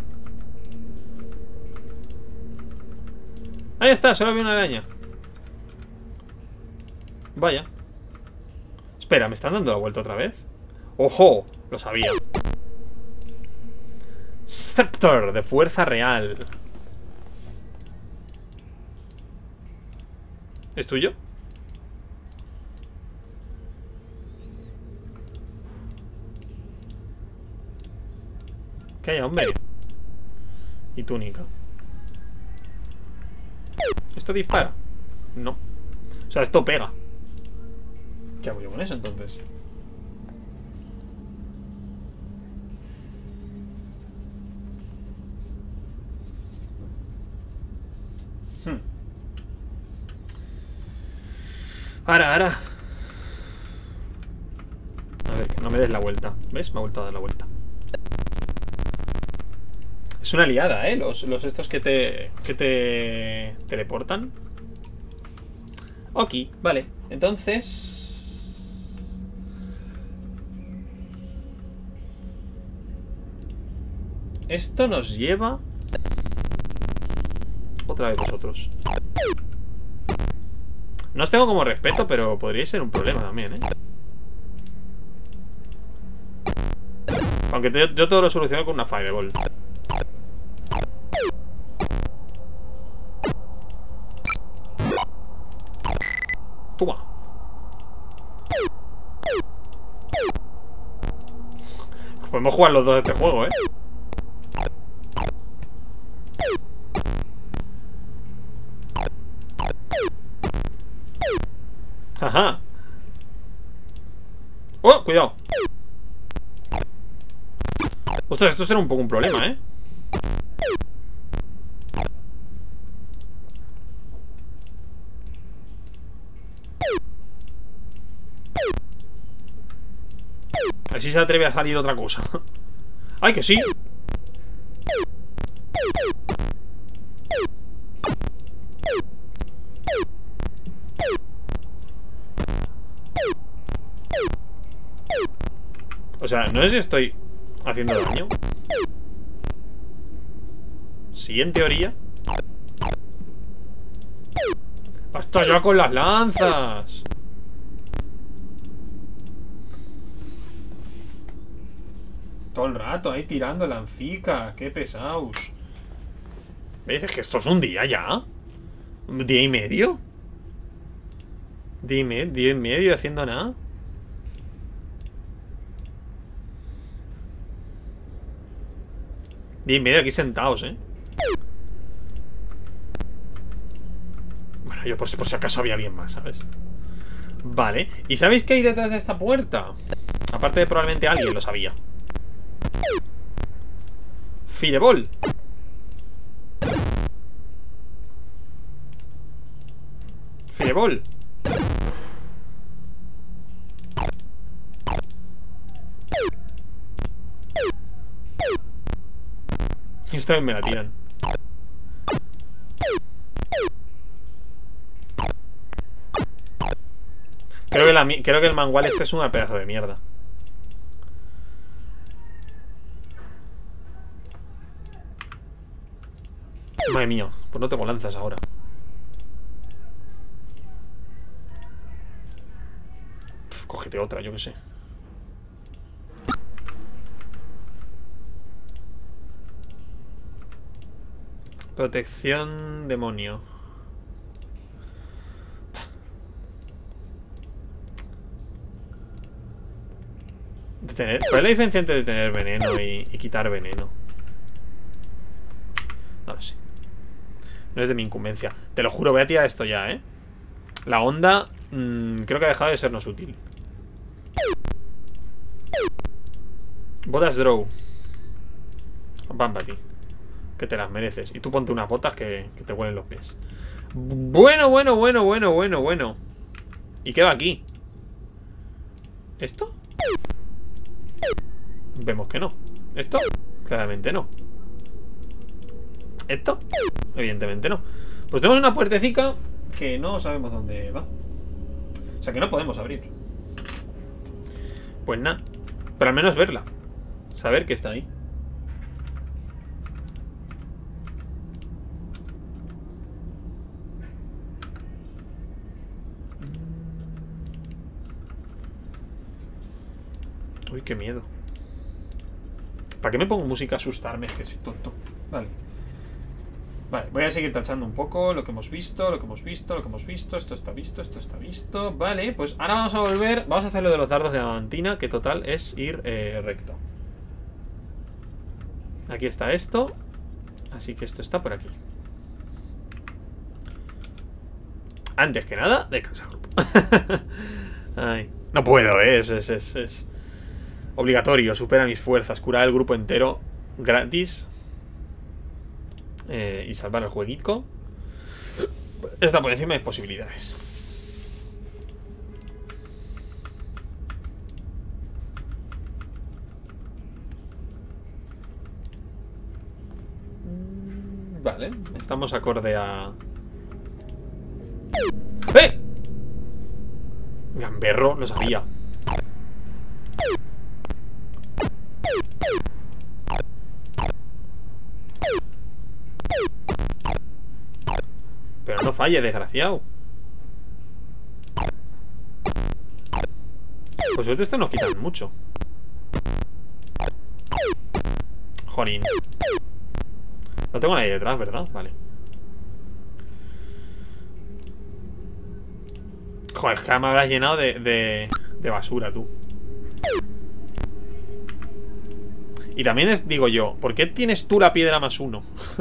Ahí está, solo había una araña. Vaya. Espera, ¿me están dando la vuelta otra vez? ¡Ojo! Lo sabía. Scepter de fuerza real. ¿Es tuyo? ¿Qué hay, hombre? Y túnica. ¿Esto dispara? No. O sea, esto pega. ¿Qué hago yo con eso entonces? Ahora. A ver, que no me des la vuelta. ¿Ves? Me ha vuelto a dar la vuelta. Es una liada, ¿eh? Los estos que te teleportan. Ok, vale. Entonces... esto nos lleva... otra vez vosotros. No os tengo como respeto, pero podría ser un problema también, ¿eh? Aunque yo todo lo soluciono con una fireball. Toma. Podemos jugar los dos este juego, ¿eh? Ajá. ¡Oh! Cuidado. Ostras, esto será un poco un problema, ¿eh? A ver si se atreve a salir otra cosa. ¡Ay, que sí! O sea, no sé si estoy haciendo daño. Sí, en teoría. ¡Basta ya con las lanzas! Todo el rato ahí tirando lancica. ¡Qué pesados! ¿Ves? Es que esto es un día ya. ¿Un día y medio? Dime, día y medio haciendo nada. Día y medio aquí sentados, ¿eh? Bueno, yo por si acaso había alguien más, ¿sabes? Vale, ¿y sabéis qué hay detrás de esta puerta? Aparte de probablemente alguien lo sabía. Fireball. Fireball. Y esta vez me la tiran. Creo que el mangual este es una pedazo de mierda. Madre mía, pues no tengo lanzas ahora. cógete otra, yo qué sé. Protección demonio. ¿Cuál es la diferencia entre tener veneno y quitar veneno? No lo sé. No es de mi incumbencia. Te lo juro, voy a tirar esto ya, ¿eh? La onda creo que ha dejado de sernos útil. Botas draw. Van para ti. Que te las mereces. Y tú ponte unas botas que te huelen los pies. Bueno. ¿Y qué va aquí? ¿Esto? Vemos que no. ¿Esto? Claramente no. ¿Esto? Evidentemente no. Pues tenemos una puertecica que no sabemos dónde va. O sea que no podemos abrir. Pues nada. Pero al menos verla. Saber que está ahí. Uy, qué miedo. ¿Para qué me pongo música a asustarme? Es que soy tonto. Vale. Vale, voy a seguir tachando un poco lo que hemos visto, lo que hemos visto, lo que hemos visto. Esto está visto, esto está visto. Vale, pues ahora vamos a volver. Vamos a hacer lo de los dardos de adamantina, que total es ir recto. Aquí está esto. Así que esto está por aquí. Antes que nada, descansa grupo. Ay, no puedo, es obligatorio, supera mis fuerzas. Curar el grupo entero gratis. Y salvar el jueguito. Está por encima de posibilidades. Vale, estamos acorde a... ¡Eh! Gamberro, lo sabía. Pero no falle, desgraciado. Pues suerte esto nos quitan mucho. Jolín. No tengo nadie detrás, ¿verdad? Vale. Joder, es que me habrás llenado de basura, tú. Y también digo yo, ¿por qué tienes tú la piedra +1?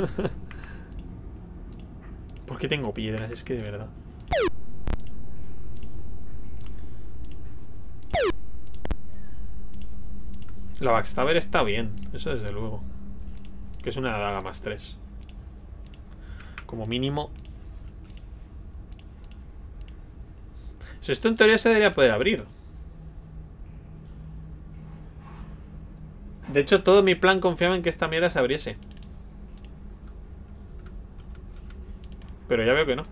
¿Por qué tengo piedras? Es que de verdad. La Backstabber está bien, eso desde luego. Que es una daga +3. Como mínimo. Esto en teoría se debería poder abrir. De hecho, todo mi plan confiaba en que esta mierda se abriese. Pero ya veo que no.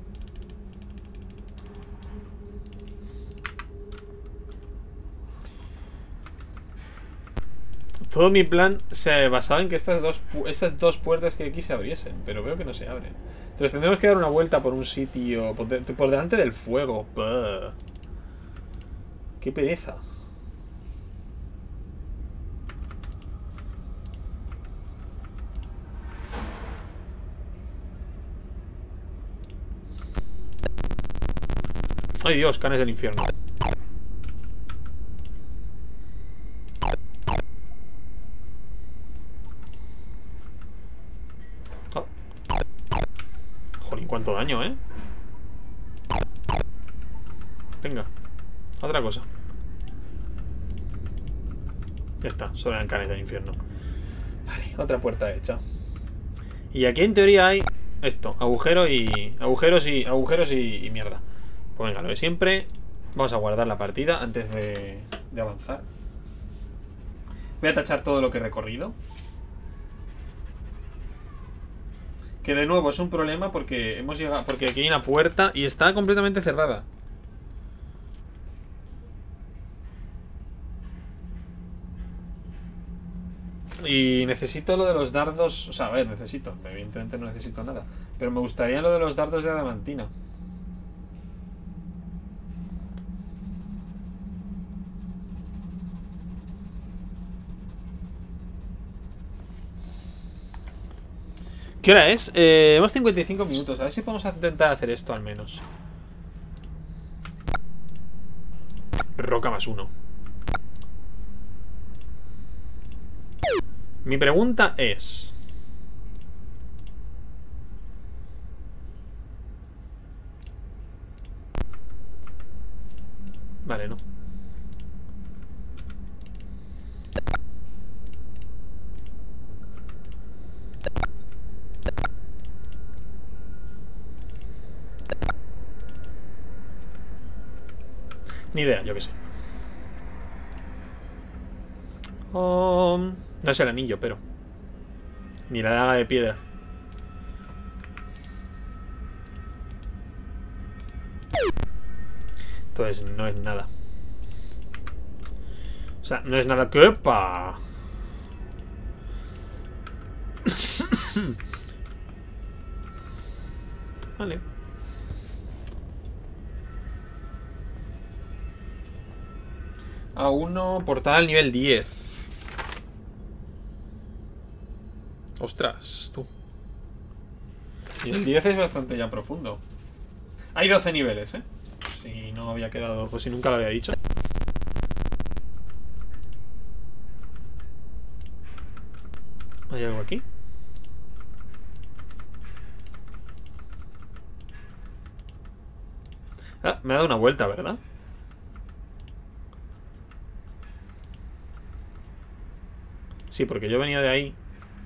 Todo mi plan se basaba en que estas dos puertas que aquí se abriesen. Pero veo que no se abren. Entonces tendremos que dar una vuelta por un sitio por delante del fuego. Buh. Qué pereza. Ay Dios, canes del infierno. Oh. Jolín, cuánto daño, ¿eh? Venga, otra cosa. Ya está, solo eran canes del infierno. Vale, otra puerta hecha. Y aquí en teoría hay esto, agujeros y mierda. Pues venga, lo de siempre. Vamos a guardar la partida antes de avanzar. Voy a tachar todo lo que he recorrido. Que de nuevo es un problema porque hemos llegado. Porque aquí hay una puerta y está completamente cerrada. Y necesito lo de los dardos. O sea, a ver, necesito. Evidentemente no necesito nada. Pero me gustaría lo de los dardos de adamantina. ¿Qué hora es? Hemos 55 minutos. A ver si podemos intentar hacer esto al menos. Roca +1. Mi pregunta es... Vale, no. Ni idea, yo qué sé. No es el anillo, pero... Ni la daga de piedra. Entonces no es nada. O sea, no es nada que... ¡Epa! Vale. A1, portal al nivel 10. Ostras, tú. Y el 10 es bastante ya profundo. Hay 12 niveles, ¿eh? Si no había quedado... Pues si nunca lo había dicho. ¿Hay algo aquí? Ah, me ha dado una vuelta, ¿verdad? Sí, porque yo venía de ahí.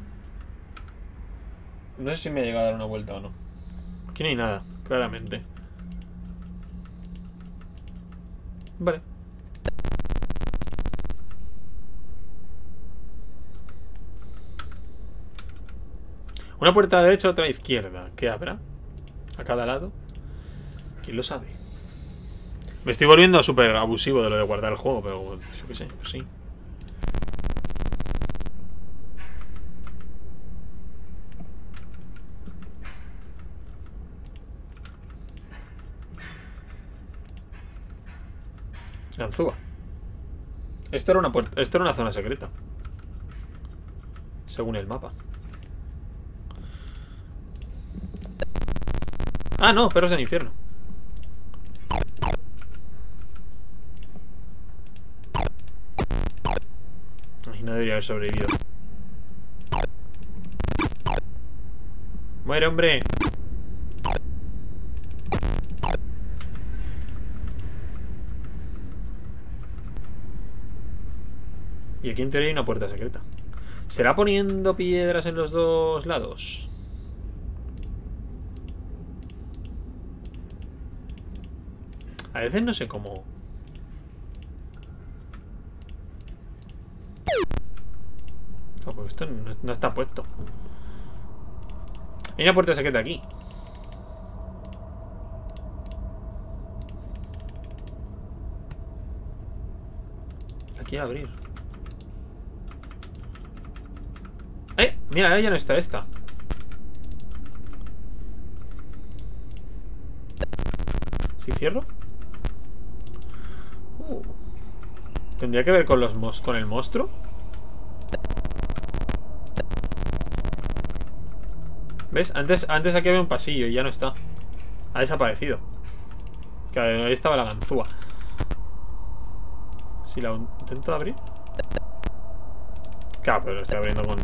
No sé si me ha llegado a dar una vuelta o no. Aquí no hay nada, claramente. Vale. Una puerta a la derecha, otra a la izquierda. ¿Qué habrá? A cada lado. ¿Quién lo sabe? Me estoy volviendo súper abusivo de lo de guardar el juego, pero yo qué sé, pues sí. Ganzúa. Esto era una puerta, esto era una zona secreta. Según el mapa. Ah, no, perros del infierno. Ay, no debería haber sobrevivido. Muere, hombre. Y aquí en teoría hay una puerta secreta. ¿Será poniendo piedras en los dos lados? A veces no sé cómo... No, porque esto no está puesto. Hay una puerta secreta aquí. Aquí a abrir. Mira, ahora ya no está esta. ¿Sí cierro? ¿Tendría que ver con con el monstruo? ¿Ves? Antes aquí había un pasillo y ya no está. Ha desaparecido. Que ahí estaba la ganzúa. Si la intento abrir. Claro, pero lo estoy abriendo con...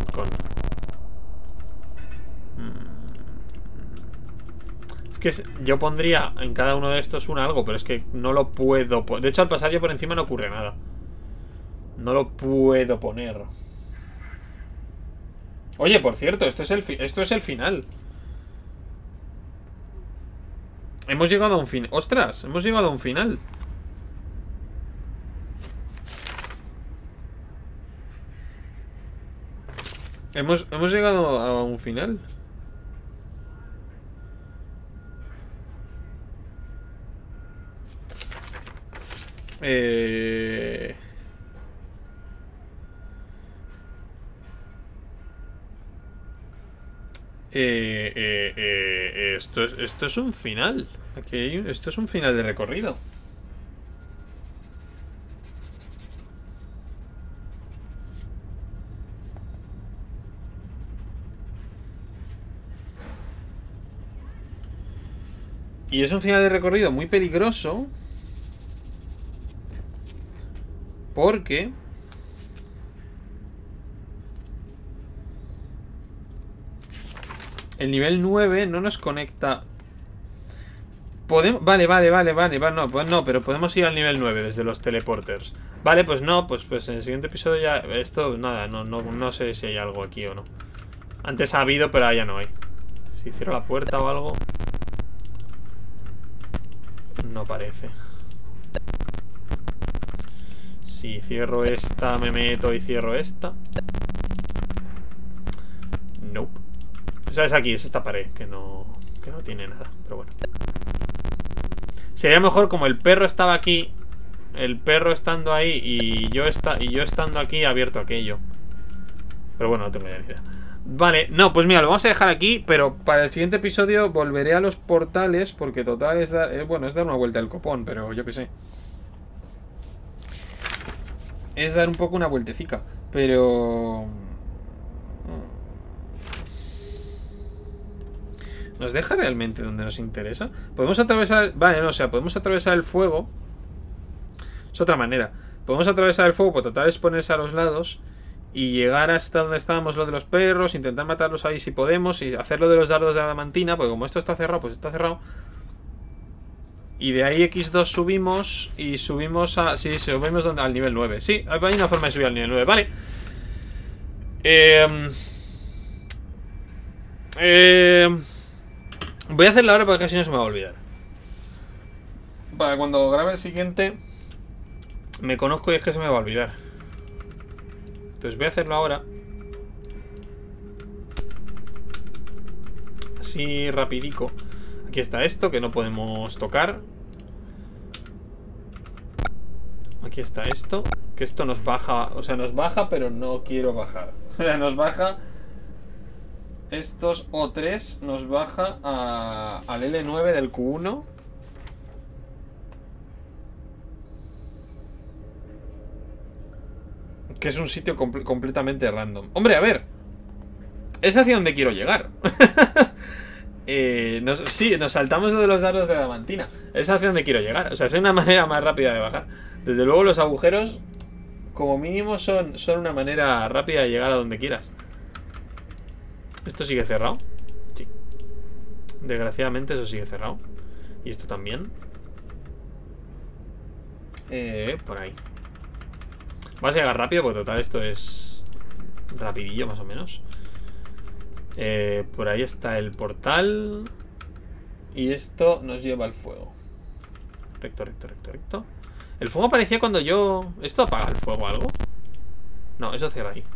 Es que yo pondría en cada uno de estos un algo, pero es que no lo puedo... De hecho, al pasar yo por encima no ocurre nada. No lo puedo poner. Oye, por cierto, esto es el final. Hemos llegado a un fin. ¡Ostras! Hemos llegado a un final. Hemos llegado a un final. Esto es un final. Esto es un final de recorrido. Y es un final de recorrido muy peligroso. Porque... el nivel 9 no nos conecta... Podemos... Vale, no, pues no, pero podemos ir al nivel 9 desde los teleporters. Vale, pues no, pues en el siguiente episodio ya... Esto, nada, no sé si hay algo aquí o no. Antes ha habido, pero ahora ya no hay. Si cierro la puerta o algo... No parece. Si cierro esta, me meto y cierro esta. Nope. Esa es aquí, es esta pared, que no tiene nada, pero bueno. Sería mejor como el perro estaba aquí, el perro estando ahí y yo estando aquí, abierto aquello. Pero bueno, no tengo ya ni idea. Vale, no, pues mira, lo vamos a dejar aquí, pero para el siguiente episodio volveré a los portales, porque total es dar, bueno, es dar una vuelta al copón, pero yo qué sé. Es dar un poco una vueltecica, pero... ¿Nos deja realmente donde nos interesa? Podemos atravesar... Vale, no, o sea, podemos atravesar el fuego. Es otra manera. Podemos atravesar el fuego, pues total es ponerse a los lados y llegar hasta donde estábamos lo de los perros, intentar matarlos ahí si podemos y hacer lo de los dardos de adamantina, porque como esto está cerrado, pues está cerrado. Y de ahí X2 subimos y subimos a... Sí, subimos al nivel 9. Sí, hay una forma de subir al nivel 9, vale. Voy a hacerla ahora porque casi no se me va a olvidar. Para cuando grabe el siguiente me conozco y es que se me va a olvidar. Entonces voy a hacerlo ahora. Así rapidico. Aquí está esto que no podemos tocar. Aquí está esto. Que esto nos baja. O sea, nos baja pero no quiero bajar. Nos baja. Estos O3 nos baja al L9 del Q1. Que es un sitio completamente random. Hombre, a ver. Es hacia donde quiero llegar. Sí, nos saltamos de los dardos de adamantina. Es hacia donde quiero llegar. O sea, es una manera más rápida de bajar. Desde luego los agujeros, como mínimo, son una manera rápida de llegar a donde quieras. ¿Esto sigue cerrado? Sí. Desgraciadamente eso sigue cerrado. Y esto también. Por ahí. Vas a llegar rápido porque total esto es rapidillo más o menos. Por ahí está el portal. Y esto nos lleva al fuego. Recto, recto, recto, recto. El fuego aparecía cuando yo... ¿Esto apaga el fuego o algo? No, eso cierra ahí.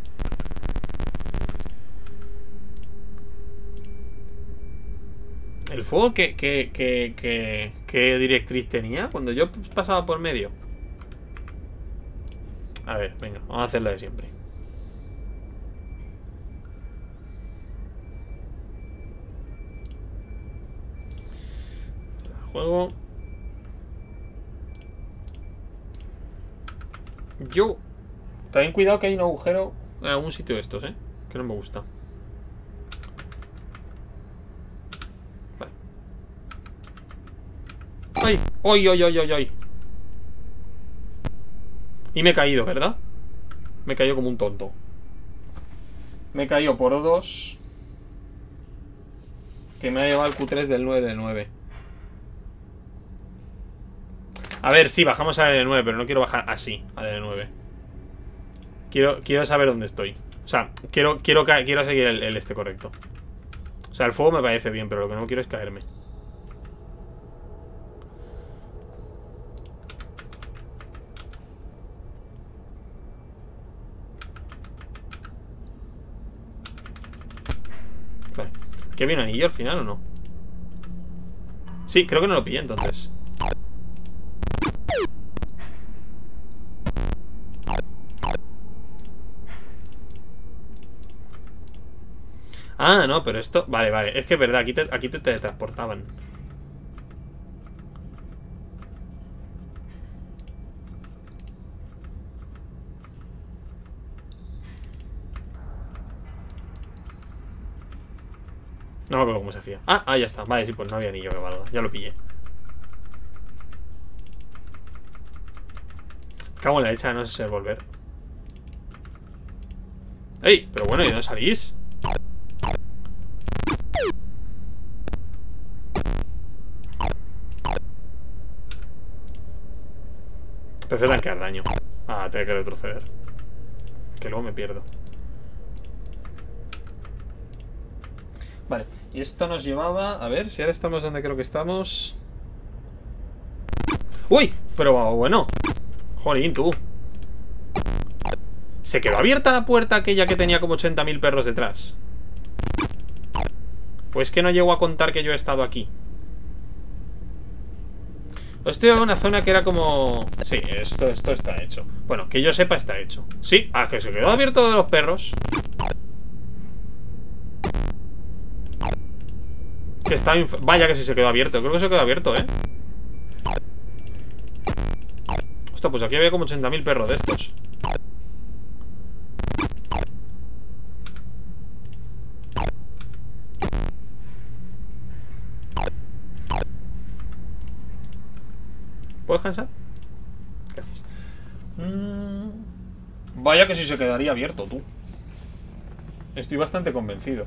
¿El fuego qué directriz tenía? Cuando yo pasaba por medio. A ver, venga, vamos a hacer la de siempre. Juego. Yo. También cuidado que hay un agujero en algún sitio de estos, que no me gusta. Vale. ¡Ay! ¡Ay, ay, ay, ay, ay! Y me he caído, ¿verdad? Me he caído como un tonto. Me he caído por O2. Que me ha llevado al Q3 del 9 del 9. A ver, sí, bajamos al L9, pero no quiero bajar así al L9. Quiero saber dónde estoy. O sea, quiero seguir el este correcto. O sea, el fuego me parece bien, pero lo que no quiero es caerme. Vale. ¿Qué había un anillo al final o no? Sí, creo que no lo pillé entonces. Ah, no, pero esto... Vale, vale. Es que es verdad, aquí te teletransportaban. No me acuerdo cómo se hacía. Ah, ya está. Vale, sí, pues no había anillo que valga. Ya lo pillé. Cago en la leche, no sé si volver. ¡Ey! Pero bueno, ¿y dónde salís? Prefiero tanquear daño. Ah, tengo que retroceder. Que luego me pierdo. Vale, y esto nos llevaba... A ver, si ahora estamos donde creo que estamos... ¡Uy! Pero bueno. Jolín, tú. ¿Se quedó abierta la puerta aquella que tenía como 80.000 perros detrás? Pues que no llego a contar que yo he estado aquí. Estoy en una zona que era como... Sí, esto está hecho. Bueno, que yo sepa está hecho. Sí, que se quedó abierto de los perros. Que está... Vaya que sí se quedó abierto. Creo que se quedó abierto, ¿eh? Hostia, pues aquí había como 80.000 perros de estos. ¿Puedo descansar? ¿Qué haces? Vaya que sí se quedaría abierto, tú. Estoy bastante convencido.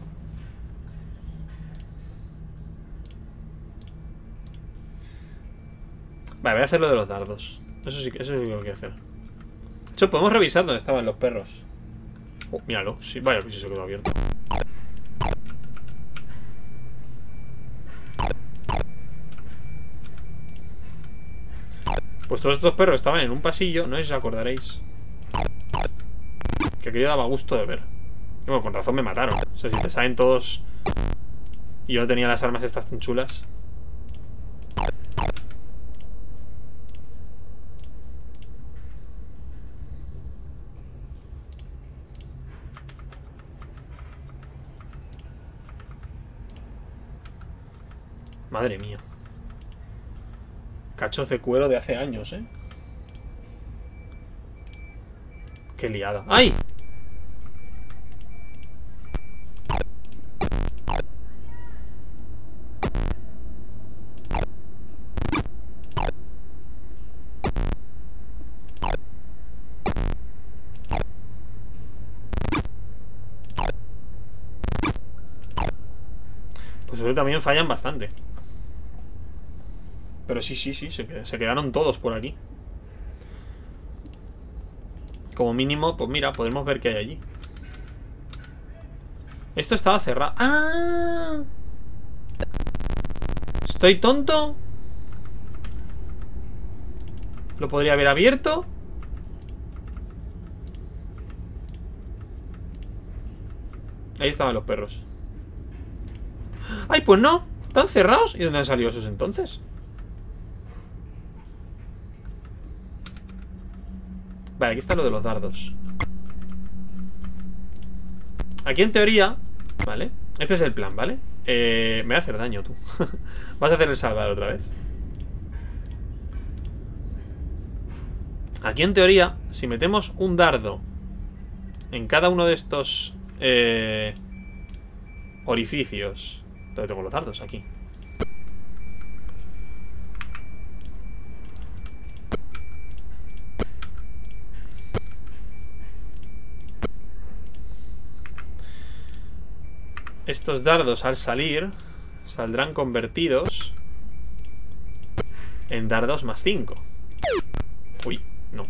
Vale, voy a hacer lo de los dardos. Eso sí que lo voy a hacer. De hecho, podemos revisar dónde estaban los perros. Oh, míralo. Sí, vaya que sí se quedó abierto. Pues todos estos perros estaban en un pasillo. No sé si os acordaréis. Que aquello daba gusto de ver. Y bueno, con razón me mataron. O sea, si te salen todos... Y yo tenía las armas estas tan chulas. Madre mía. Cachos de cuero de hace años, ¿eh? Qué liada. ¡Ay! Pues eso también fallan bastante. Pero sí, se quedaron todos por aquí. Como mínimo, pues mira, podemos ver qué hay allí. Esto estaba cerrado. ¡Ah! ¿Estoy tonto? ¿Lo podría haber abierto? Ahí estaban los perros. ¡Ay, pues no! ¿Están cerrados? ¿Y dónde han salido esos entonces? Vale, aquí está lo de los dardos. Aquí en teoría... Vale, este es el plan, ¿vale? Me va a hacer daño, tú. Vas a hacer el salvar otra vez. Aquí en teoría, si metemos un dardo en cada uno de estos orificios... ¿Dónde tengo los dardos? Aquí. Estos dardos al salir saldrán convertidos en dardos más 5. Uy, no.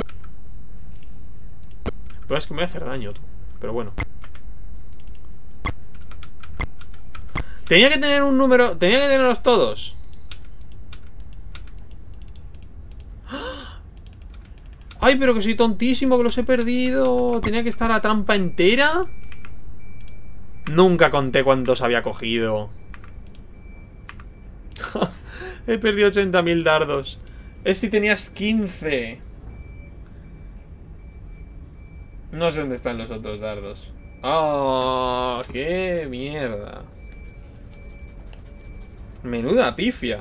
Pero es que me voy a hacer daño, tú. Pero bueno. Tenía que tener un número. Tenía que tenerlos todos. Ay, pero que soy tontísimo, que los he perdido. Tenía que estar la trampa entera. Nunca conté cuántos había cogido. He perdido 80.000 dardos. Es si tenías 15. No sé dónde están los otros dardos. ¡Oh! ¡Qué mierda! Menuda pifia.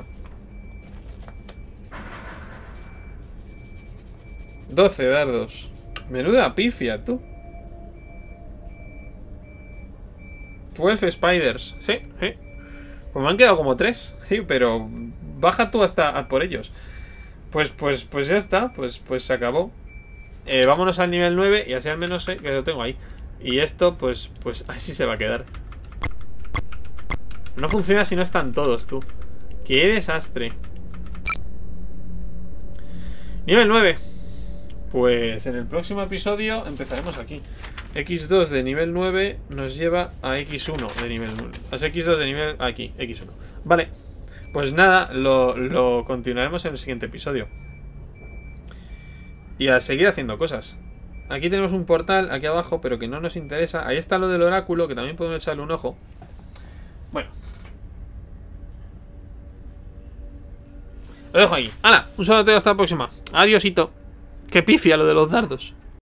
12 dardos. Menuda pifia, tú. 12 spiders. Sí, sí. Pues me han quedado como 3. Sí, pero baja tú hasta por ellos. Pues ya está. Pues se acabó. Vámonos al nivel 9 y así al menos sé que lo tengo ahí. Y esto, pues así se va a quedar. No funciona si no están todos, tú. ¡Qué desastre! Nivel 9. Pues en el próximo episodio empezaremos aquí. X2 de nivel 9 nos lleva a X1 de nivel 9. A X2 de nivel... aquí, X1. Vale. Pues nada, lo continuaremos en el siguiente episodio. Y a seguir haciendo cosas. Aquí tenemos un portal, aquí abajo, pero que no nos interesa. Ahí está lo del oráculo, que también podemos echarle un ojo. Bueno. Lo dejo ahí. ¡Hala! Un saludo, hasta la próxima. Adiósito. Qué pifia lo de los dardos.